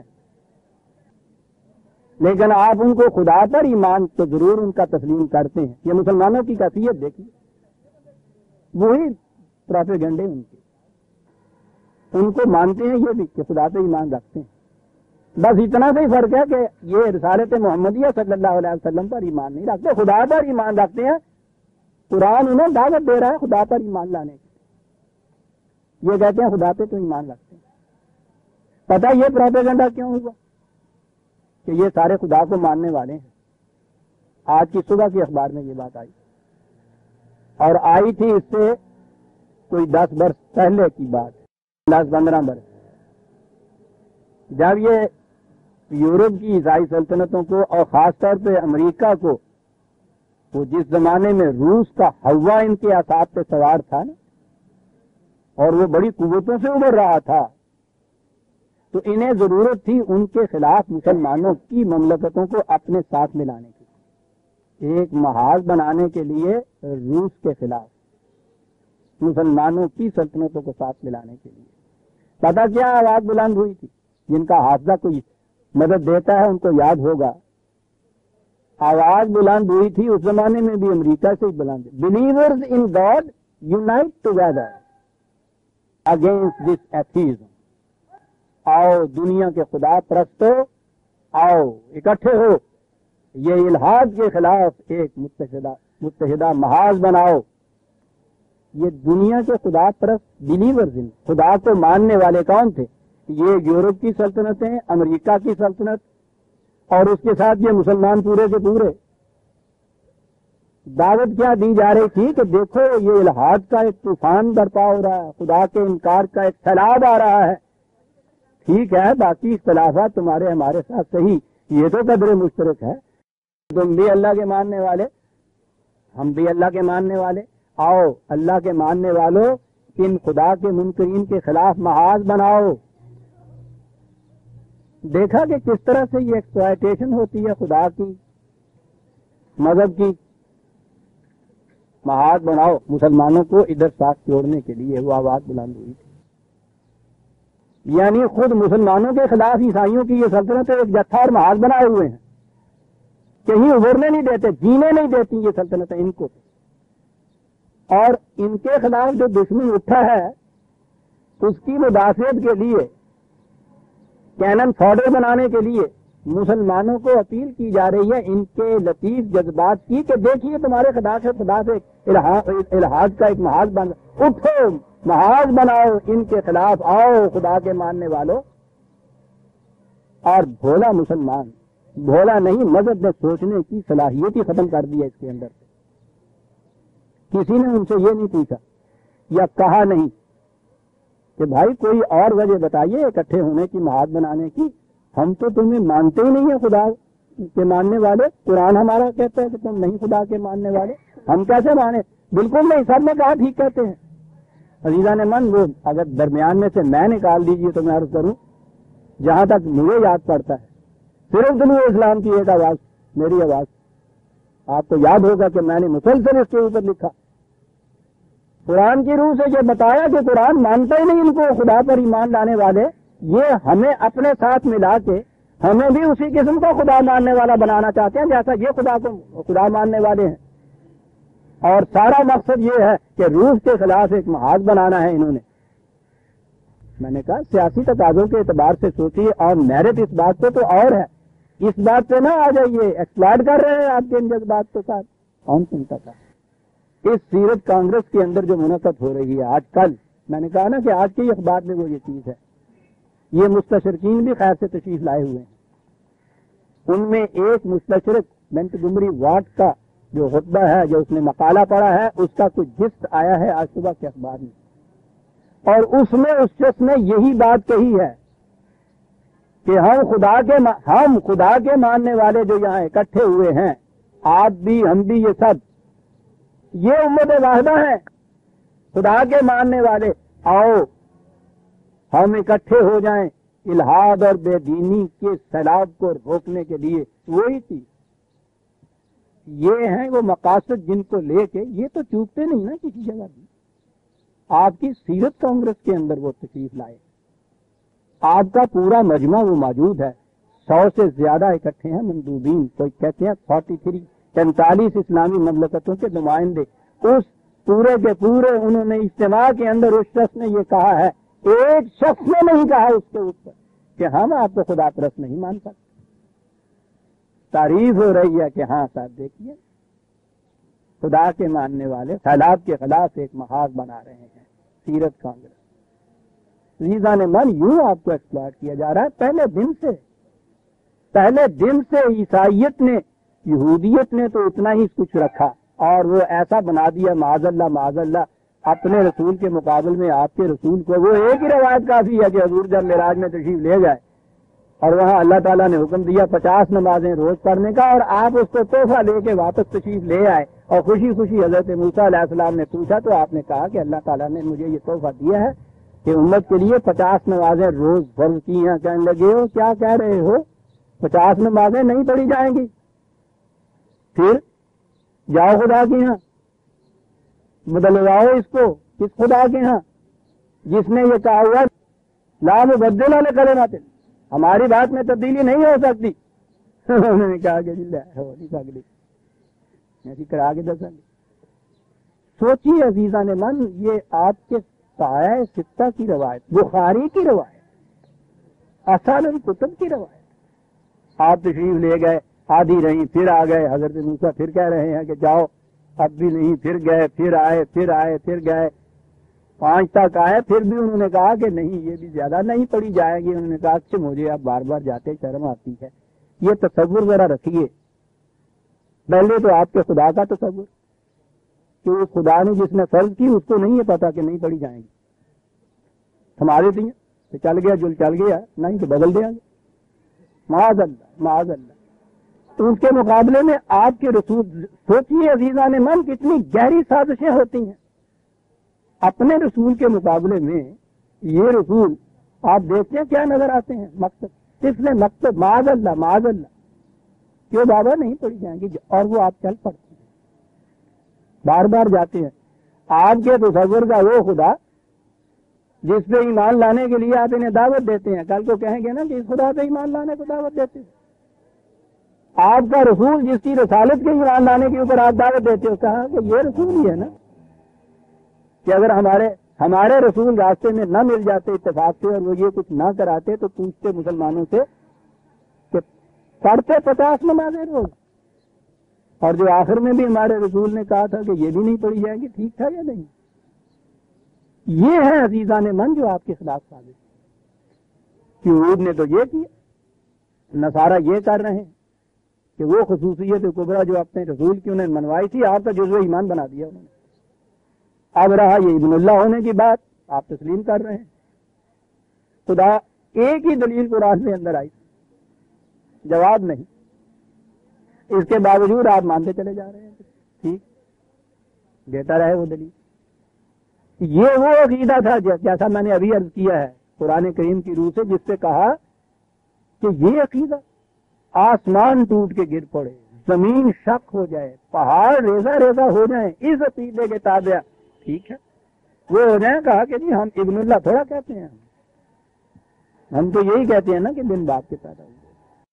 لیکن آپ ان کو خدا پر ایمان تو ضرور ان کا تسلیم کرتے ہیں. یہ مسلمانوں کی کیفیت دیکھیے، وہی پروپیگنڈے ان کے، ان کو مانتے ہیں یہ بھی کہ خدا پہ ایمان رکھتے ہیں. بس اتنا سے ہی فرق ہے کہ یہ رسالت محمدیہ صلی اللہ علیہ وسلم پر ایمان نہیں رکھتے، خدا پر ایمان رکھتے ہیں. قرآن انہیں دعوت دے رہا ہے خدا پر ایمان لانے کی، یہ کہتے ہیں خدا پہ تو ایمان رکھتے ہیں. پتہ یہ پروپیگنڈا کیوں ہوا کہ یہ سارے خدا کو ماننے والے ہیں. آج کی صبح کی اخبار میں یہ بات آئی، اور آئی تھی اس سے کوئی دس برس پہلے کی بات، دس پندرہ برس، جب یہ یورپ کی عیسائی سلطنتوں کو اور خاص طور پہ امریکہ کو، وہ جس زمانے میں روس کا ہوا ان کے اعصاب پہ سوار تھا نا، اور وہ بڑی قوتوں سے ابھر رہا تھا، تو انہیں ضرورت تھی ان کے خلاف مسلمانوں کی مملکتوں کو اپنے ساتھ ملانے کی، ایک محاذ بنانے کے لیے روس کے خلاف مسلمانوں کی سلطنتوں کو ساتھ ملانے کے لیے. پتہ کیا آواز بلند ہوئی تھی؟ جن کا حافظہ کوئی مدد دیتا ہے ان کو یاد ہوگا، آواز بلند ہوئی تھی اس زمانے میں بھی امریکہ سے ہی بلند، believers in God unite together against this atheism. آؤ دنیا کے خدا پرستو، آؤ اکٹھے ہو، یہ الحاد کے خلاف ایک متحدہ متحدہ محاذ بناؤ. یہ دنیا کے خدا پرست بلیورز، خدا کو ماننے والے کون تھے؟ یہ یورپ کی سلطنتیں، امریکہ کی سلطنت، اور اس کے ساتھ یہ مسلمان پورے کے پورے. دعوت کیا دی جا رہی تھی کہ دیکھو یہ الحاد کا ایک طوفان برپا ہو رہا ہے، خدا کے انکار کا ایک سیلاب آ رہا ہے. ٹھیک ہے باقی اختلافات تمہارے ہمارے ساتھ صحیح، یہ تو قدر مشترک ہے، تم بھی اللہ کے ماننے والے ہم بھی اللہ کے ماننے والے، آؤ اللہ کے ماننے والوں ان خدا کے منکرین کے خلاف محاذ بناؤ. دیکھا کہ کس طرح سے یہ ایکسپلائٹیشن ہوتی ہے خدا کی، مذہب کی، محاذ بناؤ مسلمانوں کو ادھر ساتھ جوڑنے کے لیے وہ آواز بلند ہوئی تھی. یعنی خود مسلمانوں کے خلاف عیسائیوں کی یہ سلطنت ایک جتھا اور محاذ بنائے ہوئے ہیں, کہیں ابھرنے نہیں دیتے, جینے نہیں دیتی یہ سلطنت ان کو. اور ان کے خلاف جو دشمن اٹھا ہے اس کی مدافعت کے لیے کینن فوڈر بنانے کے لیے مسلمانوں کو اپیل کی جا رہی ہے ان کے لطیف جذبات کی کہ دیکھیے تمہارے خدا سے خدا سے الحاظ کا ایک محاذ بن, اٹھو محاذ بناؤ ان کے خلاف, آؤ خدا کے ماننے والوں. اور بھولا مسلمان, بھولا نہیں, مذہب نے سوچنے کی صلاحیت ہی ختم کر دی ہے اس کے اندر. کسی نے ان سے یہ نہیں پوچھا یا کہا نہیں کہ بھائی کوئی اور وجہ بتائیے اکٹھے ہونے کی, محاذ بنانے کی. ہم تو تمہیں مانتے ہی نہیں ہیں خدا کے ماننے والے. قرآن ہمارا کہتا ہے کہ تم نہیں خدا کے ماننے والے, ہم کیسے مانے؟ بالکل نہیں. سب نے کہا ٹھیک کہتے ہیں. عزیزان من, وہ اگر درمیان میں سے میں نکال دیجیے تو میں عرض کروں, جہاں تک مجھے یاد پڑتا ہے صرف طلوع اسلام کی ایک آواز, میری آواز. آپ کو یاد ہوگا کہ میں نے مسلسل اس کے اوپر لکھا, قرآن کی روح سے یہ بتایا کہ قرآن مانتا ہی نہیں ان کو خدا پر ایمان لانے والے. یہ ہمیں اپنے ساتھ ملا کے ہمیں بھی اسی قسم کا خدا ماننے والا بنانا چاہتے ہیں جیسا یہ خدا کو خدا ماننے والے ہیں. اور سارا مقصد یہ ہے کہ روح کے خلاف ایک محاذ بنانا ہے انہوں نے. میں نے کہا سیاسی تقاضوں کے اعتبار سے سوچیے, اور میرٹ اس بات پہ تو اور ہے, اس بات پہ نہ آ جائیے. ایکسپلائٹ کر رہے ہیں آپ کے ان جذبات کے ساتھ. کون سنتا تھا؟ اس سیرت کانگریس کے اندر جو منعقد ہو رہی ہے آج کل, میں نے کہا نا کہ آج کے اخبار میں وہ یہ چیز ہے. یہ مستشرقین بھی خیر سے تشریف لائے ہوئے ہیں. ان میں ایک مستشرق منٹگمری واٹ کا جو خطبہ ہے, جو اس نے مقالہ پڑھا ہے, اس کا کچھ جست آیا ہے آج صبح کے اخبار میں, اور اس میں اس شخص نے یہی بات کہی ہے کہ ہم خدا کے ہم خدا کے ماننے والے جو یہاں اکٹھے ہوئے ہیں, آپ بھی ہم بھی, یہ سب یہ امت واحدہ ہیں, خدا کے ماننے والے. آؤ ہم اکٹھے ہو جائیں الحاد اور بے دینی کے سیلاب کو روکنے کے لیے. وہی تھی, یہ ہیں وہ مقاصد جن کو لے کے یہ تو چوکتے نہیں نا کسی جگہ بھی. آپ کی سیرت کانگریس کے اندر وہ تشریف لائے, آپ کا پورا مجمع وہ موجود ہے, سو سے زیادہ اکٹھے ہیں مندوبین, کوئی کہتے ہیں فورٹی تھری پینتالیس اسلامی مملکتوں کے نمائندے. اس پورے کے پورے انہوں نے اجتماع کے اندر اس شخص نے یہ کہا ہے, ایک شخص نے نہیں کہا اس کے اوپر کہ ہم آپ کو خدا پرست نہیں مان سکتے. تعریف ہو رہی ہے کہ ہاں صاحب دیکھیے خدا کے ماننے والے سیلاب کے خلاف ایک محاذ بنا رہے ہیں سیرت کانگریس. عزیزان من, یوں آپ کو ایکسپلائٹ کیا جا رہا ہے پہلے دن سے. پہلے دن سے عیسائیت نے, یہودیت نے تو اتنا ہی کچھ رکھا اور وہ ایسا بنا دیا معاذ اللہ معاذ اللہ اپنے رسول کے مقابل میں آپ کے رسول کو. وہ ایک ہی روایت کافی ہے کہ حضور جب معراج میں تشریف لے جائے اور وہاں اللہ تعالیٰ نے حکم دیا پچاس نمازیں روز پڑھنے کا, اور آپ اس کو تحفہ لے کے واپس تشریف لے آئے اور خوشی خوشی حضرت موسیٰ علیہ السلام نے پوچھا تو آپ نے کہا کہ اللہ تعالیٰ نے مجھے یہ تحفہ دیا ہے کہ امت کے لیے پچاس نمازیں روز فرض کی ہیں. کہنے لگے ہو کیا کہہ رہے ہو, پچاس نمازیں نہیں پڑھی جائیں گی؟ پھر جاؤ خدا کے یہاں بدلواؤ اس کو, کس خدا کے ہاں جس نے یہ کہا ہوا لا مبدل لکلمات, ہماری بات میں تبدیلی نہیں ہو سکتی. انہوں نے کہا کہ ہو نہیں سکتی, ایسی کرا کے دسیں گے. سوچیے عزیزان من, یہ آپ کے سایہ ستہ کی روایت, بخاری کی روایت, اصل الکتب کی روایت. آپ تشریف لے گئے, آدھی رہی, پھر آ گئے. حضرت موسیٰ پھر کہہ رہے ہیں کہ جاؤ, اب بھی نہیں, پھر گئے, پھر آئے, پھر آئے, پھر گئے, پانچ تک آئے. پھر بھی انہوں نے کہا کہ نہیں یہ بھی زیادہ نہیں پڑھی جائے گی. انہوں نے کہا کہ مجھے اب بار بار جاتے شرم آتی ہے. یہ تصور ذرا رکھیے, پہلے تو آپ کے خدا کا تصور کہ اس خدا نے جس نے فرض کی اس کو نہیں ہے پتا کہ نہیں پڑھی جائیں گی. ہمارے دیا تو چل گیا جو چل گیا, نہیں تو بدل دیں گے. معاذ اللہ معاذ اللہ. تو اس کے مقابلے میں آپ کے رسول, سوچیے عزیزان من کتنی گہری سازشیں ہوتی ہیں. اپنے رسول کے مقابلے میں یہ رسول آپ دیکھتے ہیں کیا نظر آتے ہیں, مقصد اس نے مقصد معاذ اللہ معاذ اللہ کیوں بابا نہیں پڑھی جائیں گی, اور وہ آپ چل پڑتے ہیں. بار بار جاتے ہیں. آپ کے تصور کا وہ خدا جس پہ ایمان لانے کے لیے آپ انہیں دعوت دیتے ہیں، کل کو کہیں گے نا کہ اس خدا پہ ایمان لانے کو دعوت دیتے ہیں. آپ کا رسول جس کی رسالت کے ایمان لانے کے اوپر آپ دعوت دیتے ہو، کہا کہ یہ رسول ہی ہے نا. کہ اگر ہمارے ہمارے رسول راستے میں نہ مل جاتے اتفاق سے اور وہ یہ کچھ نہ کراتے تو پوچھتے مسلمانوں سے کہ پڑھتے پچاس نمازیں روز، اور جو آخر میں بھی ہمارے رسول نے کہا تھا کہ یہ بھی نہیں پڑھی جائے گی، ٹھیک تھا یا نہیں؟ یہ ہے عزیزان من جو آپ کے خلاف ثابت. یہود نے تو یہ کیا، نصارہ یہ کر رہے ہیں کہ وہ خصوصیت کبریٰ جو اپنے رسول کی انہیں منوائی تھی آپ کا جزو ایمان بنا دیا انہوں نے. اب رہا یہ ابن اللہ ہونے کی بات، آپ تسلیم کر رہے ہیں. خدا ایک ہی دلیل قرآن میں اندر آئی، جواب نہیں، اس کے باوجود آپ مانتے چلے جا رہے ہیں. ٹھیک، دیتا رہے وہ دلیل. یہ وہ عقیدہ تھا جیسا میں نے ابھی عرض کیا ہے قرآن کریم کی روح سے، جس سے کہا کہ یہ عقیدہ آسمان ٹوٹ کے گر پڑے، زمین شق ہو جائے، پہاڑ ریزہ ریزہ ہو جائیں، اس عقیدے کے تابع ٹھیک ہے وہ ہو جائیں. کہا کہ جی ہم ابن اللہ تھوڑا کہتے ہیں، ہم تو یہی کہتے ہیں نا کہ بن باپ کے پیدا ہوئے.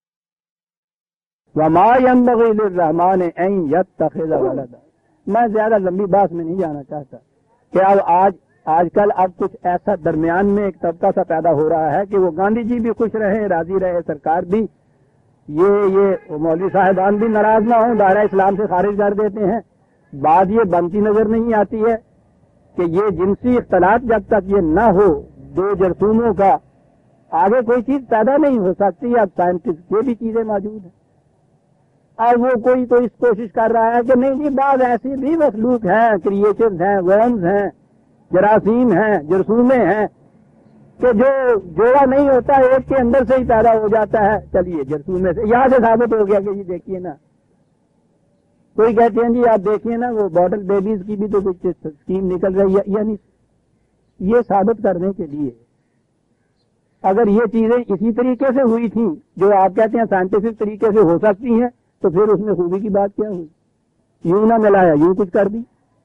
وما ينبغي للرحمن ان يتخذ ولدا. میں زیادہ لمبی بات میں نہیں جانا چاہتا کہ اب آج آج کل اب کچھ ایسا درمیان میں ایک طبقہ سا پیدا ہو رہا ہے کہ وہ گاندھی جی بھی خوش رہے، راضی رہے، سرکار بھی، یہ یہ مولوی صاحبان بھی ناراض نہ ہوں، دائرہ اسلام سے خارج کر دیتے ہیں. بات یہ بنتی نظر نہیں آتی ہے کہ یہ جنسی اختلاط جب تک یہ نہ ہو دو جرثوموں کا، آگے کوئی چیز پیدا نہیں ہو سکتی. اب سائنٹسٹ یہ بھی چیزیں موجود ہیں. اب وہ کوئی تو اس کوشش کر رہا ہے کہ نہیں جی بعض ایسی بھی مخلوق ہیں، کریچرز ہیں، ورمز ہیں، جراثیم ہیں، جرثومیں ہیں کہ جو جوڑا نہیں ہوتا ایک کے اندر سے ہی پیدا ہو جاتا ہے. چلیے جرثومے سے یہاں سے ثابت ہو گیا کہ جی دیکھیے نا، کوئی کہتے ہیں جی آپ دیکھیے نا وہ باٹل بیبیز کی بھی تو کچھ اسکیم نکل رہی ہے. یعنی یہ ثابت کرنے کے لیے اگر یہ چیزیں اسی طریقے سے ہوئی تھیں جو آپ کہتے ہیں سائنٹیفک طریقے سے ہو سکتی ہیں تو پھر اس میں خوبی کی بات کیا ہوئی؟ یوں نہ ملایا یوں کچھ کر دی.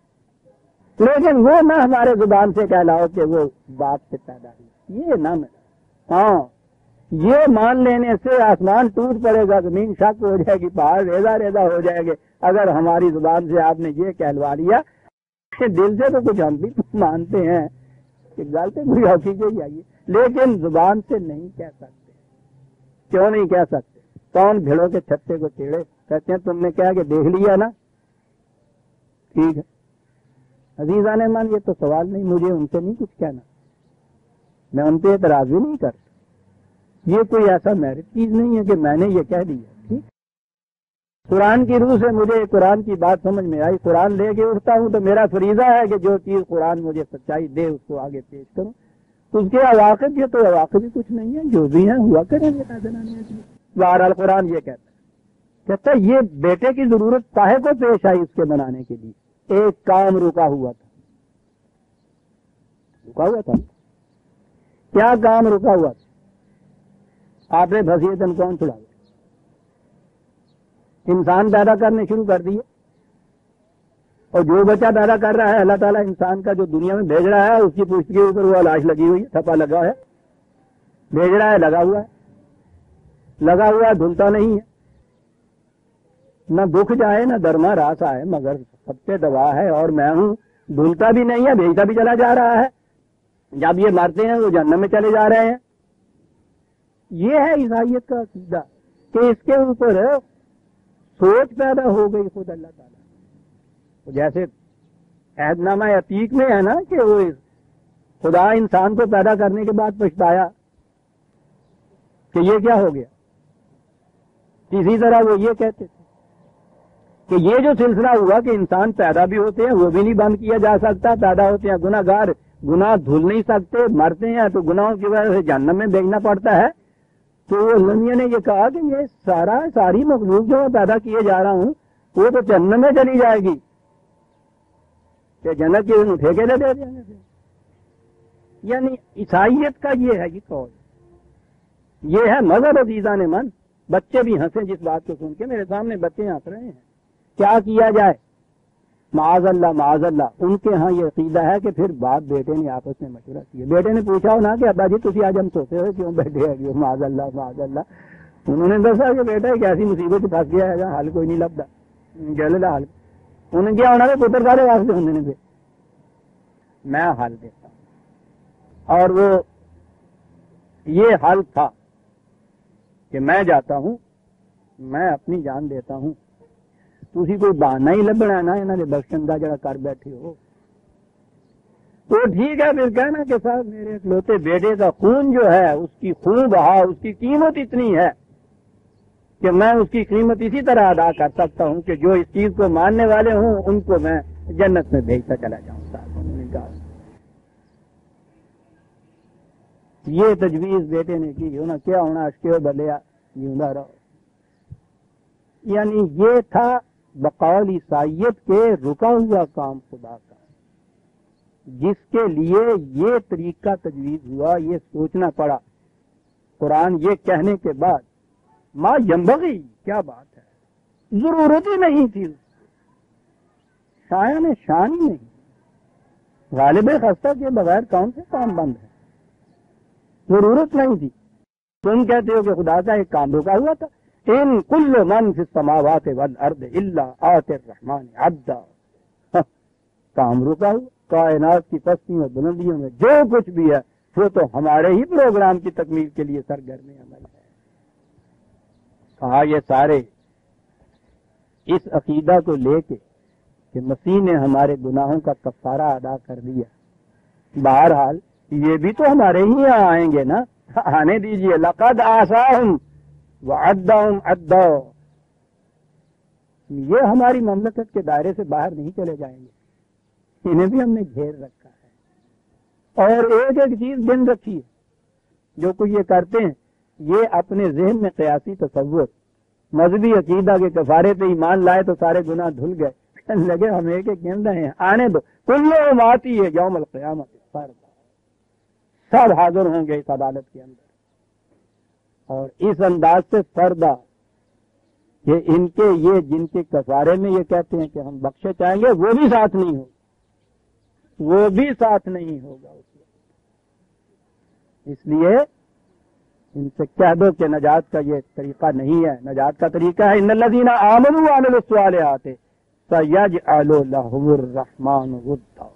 لیکن وہ نہ ہمارے زبان سے کہلاؤ کہ وہ باپ سے پیدا ہوئی، یہ نہ ملا. ہاں یہ مان لینے سے آسمان ٹوٹ پڑے گا، زمین شک ہو جائے گی، پہاڑ ریزہ ریزہ ہو جائے گے. اگر ہماری زبان سے آپ نے یہ کہلوا لیا، دل سے تو کچھ ہم بھی مانتے ہیں کہ غلطی کوئی حقیقت ہی آئیے، لیکن زبان سے نہیں کہہ سکتے. کیوں نہیں کہہ سکتے؟ کون بھیڑوں کے چھتے کو چیڑے؟ کہتے ہیں تم نے کہا کہ دیکھ لیا نا، ٹھیک ہے عزیزان من، یہ تو سوال نہیں، مجھے ان سے نہیں کچھ کہنا، میں ان پہ اعتراض بھی نہیں کرتا. یہ کوئی ایسا میرٹ چیز نہیں ہے کہ میں نے یہ کہہ دیا. ٹھیک، قرآن کی روح سے مجھے قرآن کی بات سمجھ میں آئی، قرآن لے کے اٹھتا ہوں تو میرا فریضہ ہے کہ جو چیز قرآن مجھے سچائی دے اس کو آگے پیش کروں. اس کے عواقب، یہ تو عواقب بھی کچھ نہیں ہے، جو بھی ہیں ہوا کریں گے. بہرحال قرآن یہ کہتا ہے کہتا ہے یہ بیٹے کی ضرورت کاہے کو پیش آئی اس کے بنانے کے لیے؟ ایک کام رکا ہوا تھا. رکا ہوا تھا کیا کام رکا ہوا تھا؟ آپ نے بھسیتن کون چھڑا؟ انسان پیدا کرنے شروع کر دیے، اور جو بچہ پیدا کر رہا ہے اللہ تعالیٰ انسان کا جو دنیا میں بھیج رہا ہے اس کی پشت کے اوپر وہ لاش لگی ہوئی ہے، تھپا لگا ہے، بھیج رہا ہے لگا ہوا ہے، لگا ہوا ہے دھلتا نہیں ہے، نہ دکھ جائے نہ درما راس آئے، مگر سب سے دوا ہے. اور میں ہوں، دھلتا بھی نہیں ہے، بھیجتا بھی چلا جا رہا ہے. جب یہ مرتے ہیں وہ جہنم میں چلے جا رہے ہیں. یہ ہے عیسائیت کا عقیدہ کہ اس کے اوپر سوچ پیدا ہو گئی خود اللہ تعالیٰ. جیسے عہد نامہ عتیق میں ہے نا کہ وہ خدا انسان کو پیدا کرنے کے بعد پچھتایا کہ یہ کیا ہو گیا. اسی طرح وہ یہ کہتے تھے کہ یہ جو سلسلہ ہوا کہ انسان پیدا بھی ہوتے ہیں وہ بھی نہیں بند کیا جا سکتا، پیدا ہوتے ہیں گناہ گار، گناہ دھل نہیں سکتے، مرتے ہیں تو گناہوں کی وجہ سے جہنم میں بھیجنا پڑتا ہے. تو اللہ نے یہ کہا کہ یہ سارا ساری مخلوق جو میں پیدا کیے جا رہا ہوں وہ تو جہنم میں چلی جائے گی، کہ جنت کے ٹھیکے دے دے دیں گے. یعنی عیسائیت کا یہ ہے یہ قول، یہ ہے مذہب عزیزان من. بچے بھی ہنسیں جس بات کو سن کے، میرے سامنے بچے ہنس رہے ہیں. کیا کیا جائے؟ معاذ اللہ معاذ اللہ، ان کے ہاں یہ عقیدہ ہے کہ پھر باپ بیٹے نے آپس میں مشورہ کیا، بیٹے نے پوچھا ہو نا کہ ابا جی تھی آج ہم سوتے ہوئے کیوں بیٹھے ہیں معاذ اللہ معاذ اللہ، انہوں نے دسا کہ بیٹا ایک ایسی مصیبت پھنس گیا ہے حل کوئی نہیں لبدا گل حل انہیں کیا ہونا کہ پتر سارے واسطے ہونے نے میں حل دیتا ہوں، اور وہ یہ حل تھا کہ میں جاتا ہوں، میں اپنی جان دیتا ہوں، تھی کوئی بہانا ہی لبنا نا انہوں نے بخشن کا جڑا کر بیٹھے ہو تو ٹھیک ہے، پھر کہنا کہ صاحب میرے اکلوتے بیٹے کا خون جو ہے اس کی خون بہا، اس کی قیمت اتنی ہے کہ میں اس کی قیمت اسی طرح ادا کر سکتا ہوں کہ جو اس چیز کو ماننے والے ہوں ان کو میں جنت میں بھیجتا چلا جاؤں صاحب، انہوں نے کہا یہ تجویز بیٹے نے کی ہونا کیا ہونا اشکے بلیا جیوندا رہو، یعنی یہ تھا بقول عیسائیت کے رکا ہوا کام خدا کا، جس کے لیے یہ طریقہ تجویز ہوا، یہ سوچنا پڑا قرآن یہ کہنے کے بعد ما ینبغی، کیا بات ہے، ضرورت ہی نہیں تھی، شاعر نے شان ہی نہیں، غالب خستہ کے بغیر کون سے کام بند ہے، ضرورت نہیں تھی، تم کہتے ہو کہ خدا کا ایک کام رکا ہوا تھا، ان کل من فی السماوات والارض الا آتی الرحمن عبدا، کام رکا ہوا، کائنات کی پستیوں اور بلندیوں میں جو کچھ بھی ہے وہ تو ہمارے ہی پروگرام کی تکمیل کے لیے سرگرم عمل ہے۔ کہا یہ سارے اس عقیدہ کو لے کے کہ مسیح نے ہمارے گناہوں کا کفارہ ادا کر دیا، بہرحال یہ بھی تو ہمارے ہی یہاں آئیں گے نا، آنے دیجئے، لقد آساہم وعدہم عدا، یہ ہماری مملکت کے دائرے سے باہر نہیں چلے جائیں گے، انہیں بھی ہم نے گھیر رکھا ہے، اور ایک ایک چیز بن رکھی ہے، جو کوئی یہ کرتے ہیں یہ اپنے ذہن میں قیاسی تصور، مذہبی عقیدہ کے کفارے پہ ایمان لائے تو سارے گناہ دھل گئے، لگے ہم ایک ایک گن رہے ہیں، آنے دو، کل آتی ہے یوم القیامت فردا، سب حاضر ہوں گے اس عدالت کے اندر، اور اس انداز سے فردا کہ ان کے یہ جن کے کفارے میں یہ کہتے ہیں کہ ہم بخشے چاہیں گے وہ بھی ساتھ نہیں ہو، وہ بھی ساتھ نہیں ہوگا اس میں، اس لیے ان سے کہہ دو کہ نجات کا یہ طریقہ نہیں ہے، نجات کا طریقہ ہے ان الذین آمنوا وعملوا الصالحات سیجعل لهم الرحمن ودا،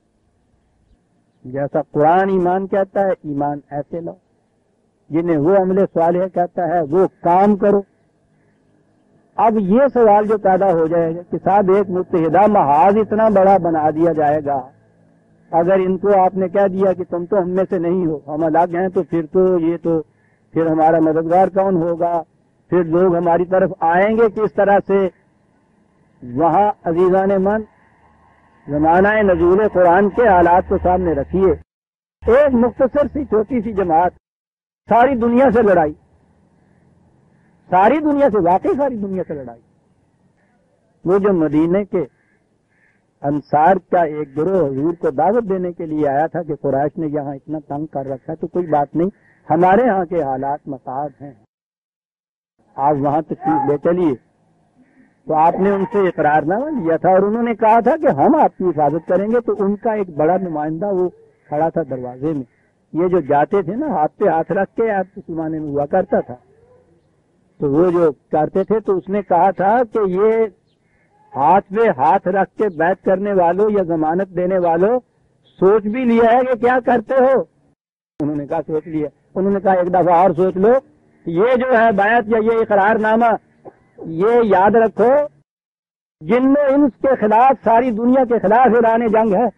جیسا قرآن ایمان کہتا ہے ایمان ایسے لو، جنہیں وہ عمل صالح کہتا ہے وہ کام کرو۔ اب یہ سوال جو پیدا ہو جائے گا کہ صاحب ایک متحدہ محاذ اتنا بڑا بنا دیا جائے گا، اگر ان کو آپ نے کہہ دیا کہ تم تو ہم میں سے نہیں ہو، ہم الگ ہیں، تو پھر تو یہ تو پھر ہمارا مددگار کون ہوگا، پھر لوگ ہماری طرف آئیں گے کس طرح سے؟ وہاں عزیزان من زمانہ نزول قرآن کے حالات کو سامنے رکھیے، ایک مختصر سی چھوٹی سی جماعت ساری دنیا سے لڑائی، ساری دنیا سے، واقعی ساری دنیا سے لڑائی، وہ جو مدینے کے انصار کا ایک گروہ حضور کو دعوت دینے کے لیے آیا تھا کہ قریش نے یہاں اتنا تنگ کر رکھا ہے تو کوئی بات نہیں، ہمارے ہاں کے حالات مساعد ہیں، آپ وہاں تشریف لے چلیے، تو آپ نے ان سے اقرار نامہ لیا تھا اور انہوں نے کہا تھا کہ ہم آپ کی حفاظت کریں گے، تو ان کا ایک بڑا نمائندہ وہ کھڑا تھا دروازے میں، یہ جو جاتے تھے نا ہاتھ پہ ہاتھ رکھ کے، آپ کے زمانے میں ہوا کرتا تھا، تو وہ جو کرتے تھے تو اس نے کہا تھا کہ یہ ہاتھ پہ ہاتھ رکھ کے بیعت کرنے والوں یا ضمانت دینے والوں سوچ بھی لیا ہے کہ کیا کرتے ہو؟ انہوں نے کہا سوچ لیا، انہوں نے کہا ایک دفعہ اور سوچ لو، یہ جو ہے بیعت یا یہ اقرار نامہ، یہ یاد رکھو جن میں انس کے خلاف ساری دنیا کے خلاف اعلان جنگ ہے،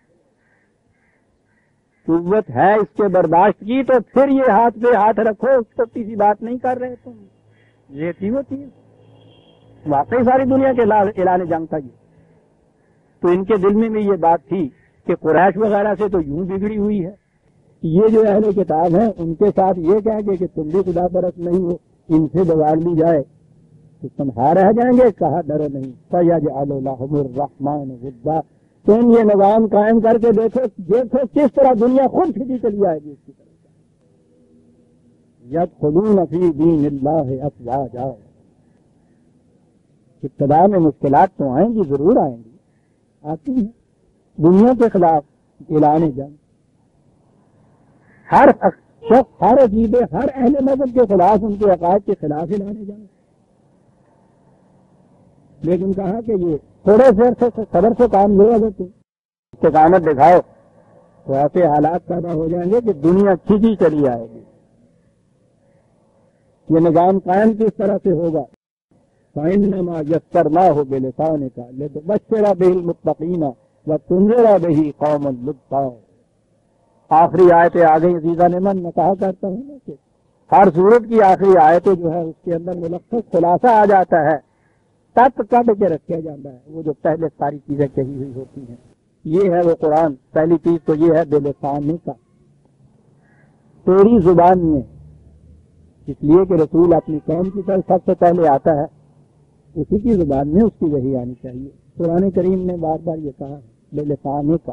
قوت ہے اس کے برداشت کی، تو پھر یہ ہاتھ پہ ہاتھ رکھو، چھوٹی سی بات نہیں کر رہے تم، یہ تھی وہ چیز، واقعی ساری دنیا کے اعلان جنگ تھا یہ، تو ان کے دل میں بھی یہ بات تھی کہ قریش وغیرہ سے تو یوں بگڑی ہوئی ہے، یہ جو اہل کتاب ہیں ان کے ساتھ یہ کہہ کے کہ تم بھی خدا پرست نہیں ہو، ان سے بگاڑ لی جائے تو تمہارا رہ جائیں گے، کہا ڈرو نہیں، سیجعل لهم الرحمن ودا، تم یہ نظام قائم کر کے دیکھو دیکھو کس طرح دنیا خود کھچی چلی آئے گی اس کی طرف، یدخلون فی دین اللہ افواجا، ابتدا میں مشکلات تو آئیں گی، ضرور آئیں گی، آتی ہیں دنیا کے خلاف اعلان جنگ. ہر شخص، ہر عقیدے، ہر اہل مذہب کے خلاف، ان کے عقائد کے خلاف اعلان جنگ. لیکن کہا کہ یہ تھوڑے دیر سے صبر سے کام لو، اگر تم استقامت دکھاؤ تو ایسے حالات پیدا ہو جائیں گے کہ دنیا کھینچی چلی آئے گی. یہ نظام قائم کس طرح سے ہوگا؟ فَإِنَّمَا يَسَّرْنَاهُ بِلِسَانِكَ لِتُبَشِّرَ بِهِ الْمُتَّقِينَ وَتُنذِرَ بِهِ قَوْمًا لُبًّا. آخری آیتیں آ گئی عزیزان من. میں کہا کرتا ہوں نا کہ ہر صورت کی آخری آیتیں جو ہے اس کے اندر ملخص خلاصہ آ جاتا ہے، تت کٹ کے رکھا جاتا ہے وہ جو پہلے ساری چیزیں کہی ہوئی ہوتی ہیں. یہ ہے وہ قرآن. پہلی چیز تو یہ ہے بِلِسَانِكَ، تیری زبان میں، اس لیے کہ رسول اپنی قوم کی طرف سب سے پہلے آتا ہے، اسی کی زبان میں اس کی وحی آنی چاہیے. قرآن کریم نے بار بار یہ کہا ہے بِلِسَانِكَ،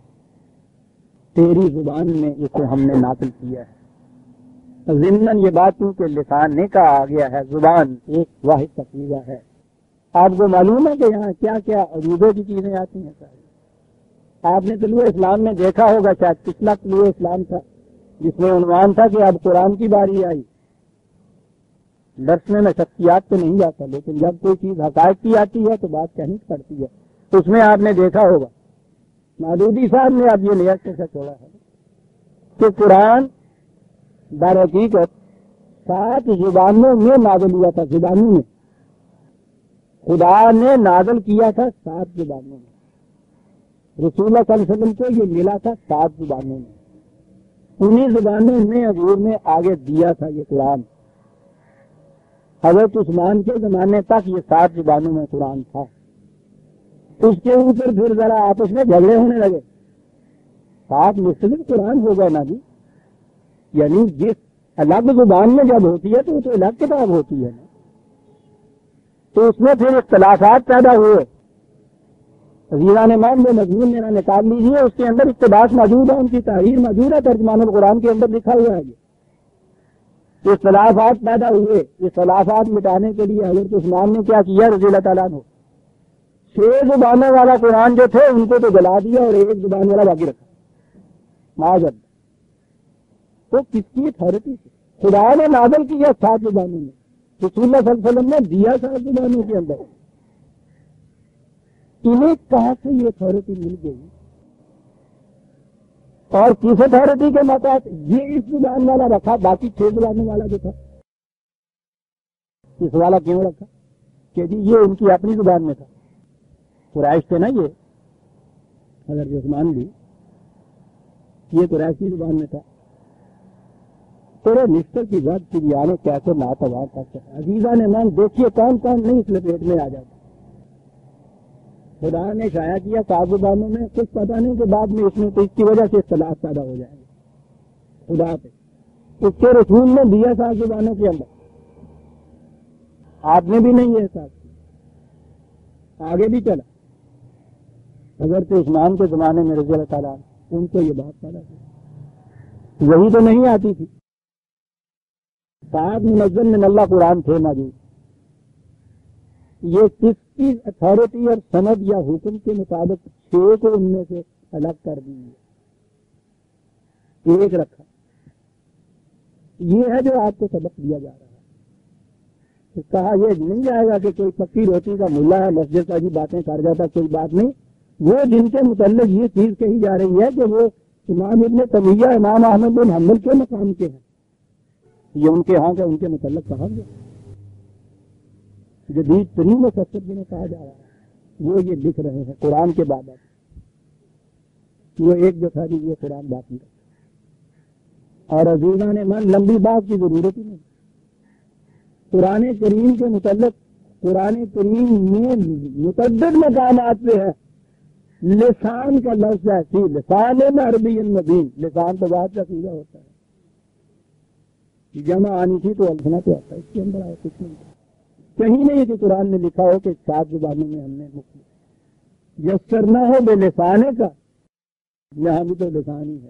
تیری زبان میں اسے ہم نے نازل کیا ہے. ضمن یہ بات کیوں کہ لسان کا آ گیا ہے، زبان ایک واحد تقریبا ہے. آپ کو معلوم ہے کہ یہاں کیا کیا عروبے کی چیزیں آتی ہیں ساری. آپ نے طلوع اسلام میں دیکھا ہوگا، شاید پچھلا طلوع اسلام تھا جس میں عنوان تھا کہ اب قرآن کی باری آئی. درس میں میں شخصیات پہ نہیں جاتا، لیکن جب کوئی چیز حقائق کی آتی ہے تو بات کہنی پڑتی ہے. اس میں آپ نے دیکھا ہوگا مودودی صاحب نے اب یہ نیا کیسا چھوڑا ہے کہ قرآن در حقیقت سات زبانوں میں نازل ہوا تھا. زبانوں میں خدا نے نازل کیا تھا سات زبانوں میں. رسول اللہ صلی اللہ علیہ وسلم کو یہ ملا تھا سات زبانوں میں. انہی زبانوں میں حضور نے آگے دیا تھا یہ قرآن. حضرت عثمان کے زمانے تک یہ سات زبانوں میں قرآن تھا. اس کے اوپر پھر ذرا آپس میں جھگڑے ہونے لگے. سات مختلف قرآن ہو گئے نا جی. یعنی جس الگ زبان میں جب ہوتی ہے تو وہ تو الگ کتاب ہوتی ہے نا. تو اس میں پھر اختلافات پیدا ہوئے. عزیزان مان جو مضمون میرا نکال لیجیے، اس کے اندر اقتباس موجود ہے، ان کی تحریر موجود ہے، ترجمان القرآن کے اندر لکھا ہوا ہے. یہ اختلافات پیدا ہوئے. اختلافات مٹانے کے لیے حضرت عثمان نے کیا کیا رضی اللہ تعالیٰ عنہ؟ چھ زبانوں والا قرآن جو تھے ان کو تو جلا دیا اور ایک زبان والا باقی رکھا. معاذ. تو کس کی اتھارٹی سے؟ خدا نے نازل کیا سات زبانوں میں، رسول اللہ صلی اللہ علیہ وسلم نے دیا سات زبانوں کے اندر. انہیں کہاں سے یہ اتھارٹی مل گئی اور کس اتھارٹی کے مطابق یہ اس زبان والا رکھا، باقی چھ زبانوں والا جو تھا اس والا کیوں رکھا؟ کہ جی یہ ان کی اپنی زبان میں تھا. قریش تھے نا یہ، حضرت عثمان بھی یہ قریشی زبان میں تھا. تیرے نشتر کی ذات کی آنے کیسے ناتوار کر سکتا. عزیزان مان دیکھیے کون کون نہیں اس لپیٹ میں آ جاتا. خدا نے شائع کیا سات زبانوں میں، کچھ پتہ نہیں کہ بعد میں اس میں تو اس کی وجہ سے اختلاف پیدا ہو جائے گا. خدا پہ اس کے رسول نے دیا سات زبانوں کے اندر. آپ نے بھی نہیں یہ احساس کیا. آگے بھی چلا. حضرت عثمان کے زمانے میں رضی اللہ تعالیٰ ان کو یہ بات پیدا کی. وہی تو نہیں آتی تھی. سات منظم من اللہ قرآن تھے موجود. یہ کس کی اتھارٹی اور سند یا حکم کے مطابق چھ کو ان میں سے الگ کر دی ہے، ایک رکھا. یہ ہے جو آپ کو سبق دیا جا رہا ہے. کہا یہ نہیں جائے گا کہ کوئی پکی روٹی کا ملا ہے مسجد کا جی باتیں کر جاتا، کوئی بات نہیں. وہ جن کے متعلق یہ چیز کہی جا رہی ہے کہ وہ امام ابن تیمیہ امام احمد بن حنبل کے مقام کے ہیں، یہ ان کے ہاں کے ان کے متعلق کہا گیا. جدید ترین مفسر جنہیں کہا جا رہا ہے وہ یہ لکھ رہے ہیں قرآن کے بعد وہ ایک جو تھا یہ قرآن باقی رکھا. اور عزیزان من لمبی بات کی ضرورت ہی نہیں. قرآن کریم کے متعلق قرآن کریم میں متعدد مقامات پہ ہے لسان کا لفظ ہے. سی لسان میں عربی مبین، لسان تو بات کا سیدھا ہوتا ہے. جمع آنی تھی تو الفنا تو آتا ہے، اس کے اندر آیا کچھ نہیں. کہیں نہیں کہ قرآن نے لکھا ہو کہ سات زبانوں میں ہم نے مختلف یسرنا ہو بے لسانے کا. یہاں بھی تو لسان ہی ہے.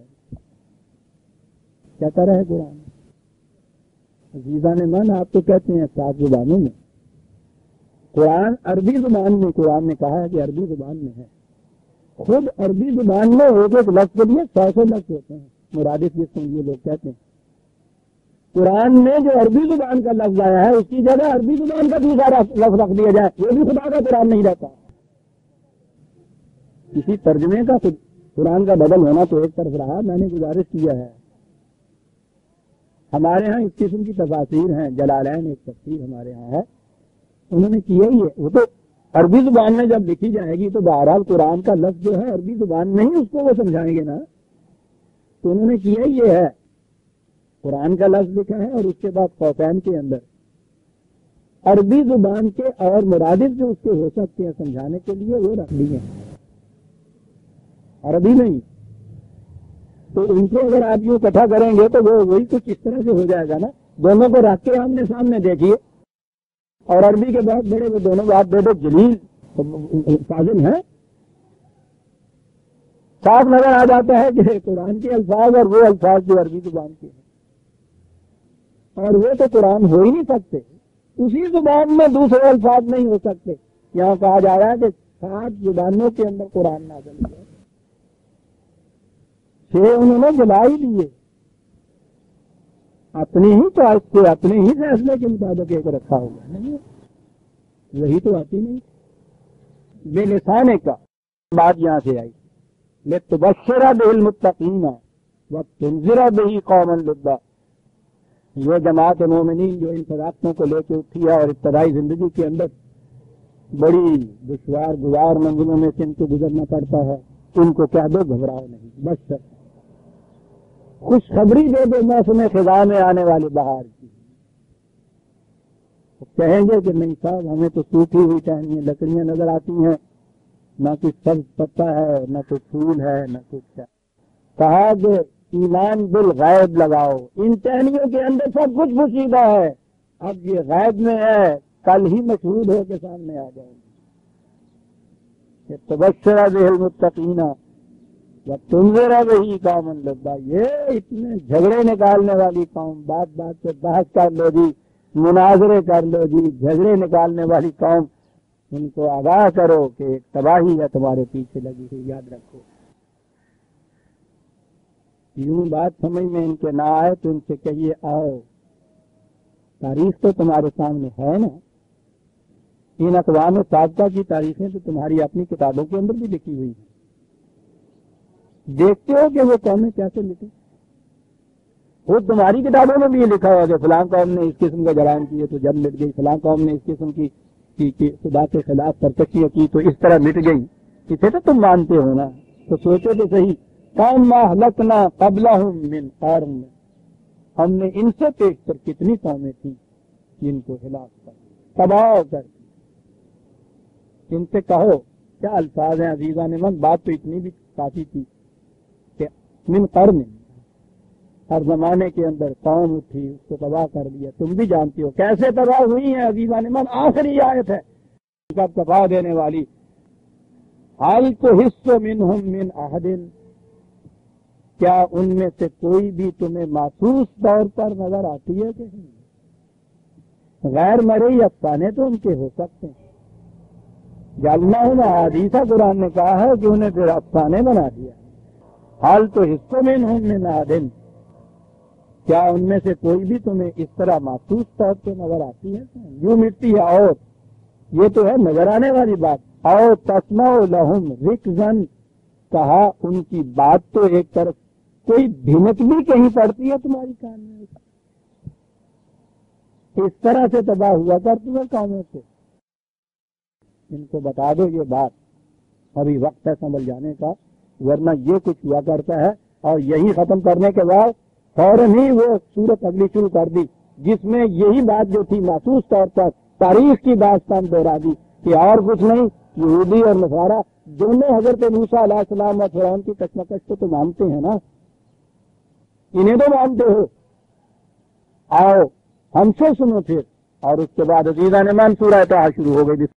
کہتا رہے قرآن. عزیزان من آپ تو کہتے ہیں سات زبانوں میں. قرآن عربی زبان میں قرآن نے کہا ہے کہ عربی زبان میں ہے. خود عربی زبان میں ایک ایک لفظ کے لیے سو سو لفظ ہوتے ہیں، مرادف جس کو یہ لوگ کہتے ہیں۔ قرآن میں جو عربی زبان کا لفظ آیا ہے اس کی جگہ عربی زبان کا دوسرا لفظ رکھ دیا جائے، وہ بھی خدا کا قرآن نہیں رہتا۔ کسی ترجمے کا قرآن کا بدل ہونا تو ایک طرف رہا، میں نے گزارش کیا ہے ہمارے ہاں اس قسم کی تفاسیر ہیں، جلالین ایک تفسیر ہمارے ہاں ہے، انہوں نے کیا ہی ہے، وہ تو عربی زبان میں جب لکھی جائے گی تو بہرحال قرآن کا لفظ جو ہے عربی زبان میں ہی اس کو وہ سمجھائیں گے نا، تو انہوں نے کیا یہ ہے، قرآن کا لفظ لکھا ہے اور اس کے بعد قوسین کے اندر عربی زبان کے اور مرادف جو اس کے ہو سکتے ہیں سمجھانے کے لیے وہ رکھ لیے ہیں عربی نہیں، تو ان کو اگر آپ یوں اکٹھا کریں گے تو وہ وہی کچھ اس طرح سے ہو جائے گا نا، دونوں کو رکھ کے آمنے سامنے دیکھیے، اور عربی کے بہت بڑے وہ دونوں بات بڑے جلیل فاضل ہیں، صاف نظر آ جاتا ہے کہ قرآن کے الفاظ اور وہ الفاظ جو عربی زبان کے ہیں، اور وہ تو قرآن ہو ہی نہیں سکتے، اسی زبان میں دوسرے الفاظ نہیں ہو سکتے۔ یہاں کہا جا رہا ہے کہ سات زبانوں کے اندر قرآن نازل ہوا، چھ انہوں نے جلا ہی دیے، اپنی ہی چوائس سے اپنے ہی فیصلے کے مطابق ایک رکھا ہوا نہیں، وہی تو آتی نہیں۔ بے لسانے کا بات یہاں سے آئی، لتبشر بہ المتقین وتنذر بہ قوما لدا، یہ جماعت مومنین جو ان صداقتوں کو لے کے اٹھی ہے اور ابتدائی زندگی کے اندر بڑی دشوار گزار منزلوں میں سے ان کو گزرنا پڑتا ہے، ان کو کہہ دو گھبراؤ نہیں، بس خوشخبری دے دو موسم خزاں میں آنے والی بہار کی۔ کہیں گے کہ نہیں صاحب ہمیں تو سوکھی ہوئی ٹہنیاں لکڑیاں نظر آتی ہیں، نہ کچھ سبز پتا ہے، نہ کچھ پھول ہے، نہ کچھ کیا۔ کہا کہ ایمان بالغیب لگاؤ، ان ٹہنیوں کے اندر سب کچھ پوشیدہ ہے، اب یہ غیب میں ہے، کل ہی مشہود ہو کے سامنے آ جائیں گے۔ تبشر بہ المتقین وتنذر بہ قوما لدا، یہ اتنے جھگڑے نکالنے والی قوم، بات بات پہ بحث کر لو جی، مناظرے کر لو جی، جھگڑے نکالنے والی قوم، ان کو آگاہ کرو کہ ایک تباہی ہے تمہارے پیچھے لگی ہوئی، یاد رکھو۔ یوں بات سمجھ میں ان کے نہ آئے تو ان سے کہیے آؤ، تاریخ تو تمہارے سامنے ہے نا، ان اقوام سابقہ کی تاریخیں تو تمہاری اپنی کتابوں کے اندر بھی لکھی ہوئی ہیں، دیکھتے ہو کہ وہ قومیں کیسے لکھی، وہ تمہاری کتابوں میں بھی یہ لکھا ہوا کہ فلاں قوم نے اس قسم کا جرائم کیے تو جب مٹ گئی، فلاں قوم نے اس قسم کی کی خدا کے خلاف سرکشیاں کی تو اس طرح مٹ گئی، اسے تو تم مانتے ہو نا، تو سوچو تو صحیح، قوم ما اہلکنا قبلہم من قرن، ہم نے ان سے پیشتر کتنی قومیں تھیں جن کو ہلاک کر تباہ کر، ان سے کہو کیا الفاظ ہیں عزیزان من، بات تو اتنی بھی کافی تھی کہ من قرن، ہر زمانے کے اندر قوم اٹھی اس کو تباہ کر دیا، تم بھی جانتے ہو کیسے تباہ ہوئی ہیں عزیزان من، آخری آیت ہے کا تباہ دینے والی، حال تو حصہ منہم من احد، کیا ان میں سے کوئی بھی تمہیں محسوس طور پر نظر آتی ہے کہ نہیں؟ غیر مرئی افسانے تو ان کے ہو سکتے ہیں، جالنا ہوں حدیثہ قرآن نے کہا ہے کہ انہیں پھر افسانے بنا دیا، حال تو حصوں میں انہوں نے نادن، کیا ان میں سے کوئی بھی تمہیں اس طرح محسوس طور پہ نظر آتی ہے؟ یوں مٹتی ہے، اور یہ تو ہے نظر آنے والی بات، اور تسمع لہم رکزن، کہا ان کی بات تو ایک طرف کوئی بھنک بھی کہیں پڑتی ہے تمہاری کان میں، اس طرح سے تباہ ہوا کرتی ہے قوموں سے، ان کو بتا دو یہ بات، ابھی وقت ہے سنبھل جانے کا، ورنہ یہ کچھ ہوا کرتا ہے، اور یہی ختم کرنے کے بعد فوراً ہی وہ صورت اگلی شروع کر دی جس میں یہی بات جو تھی محسوس طور پر تاریخ کی داستان دوہرا دی کہ اور کچھ نہیں، یہودی اور نصارہ دونوں حضرت موسیٰ علیہ السلام اور فرعون کی کشمکش کو تو مانتے ہیں نا، انہیں تو مانتے ہو، آؤ ہم سے سنو پھر، اور اس کے بعد عزیزان من سورہ طٰہٰ شروع ہو گئی۔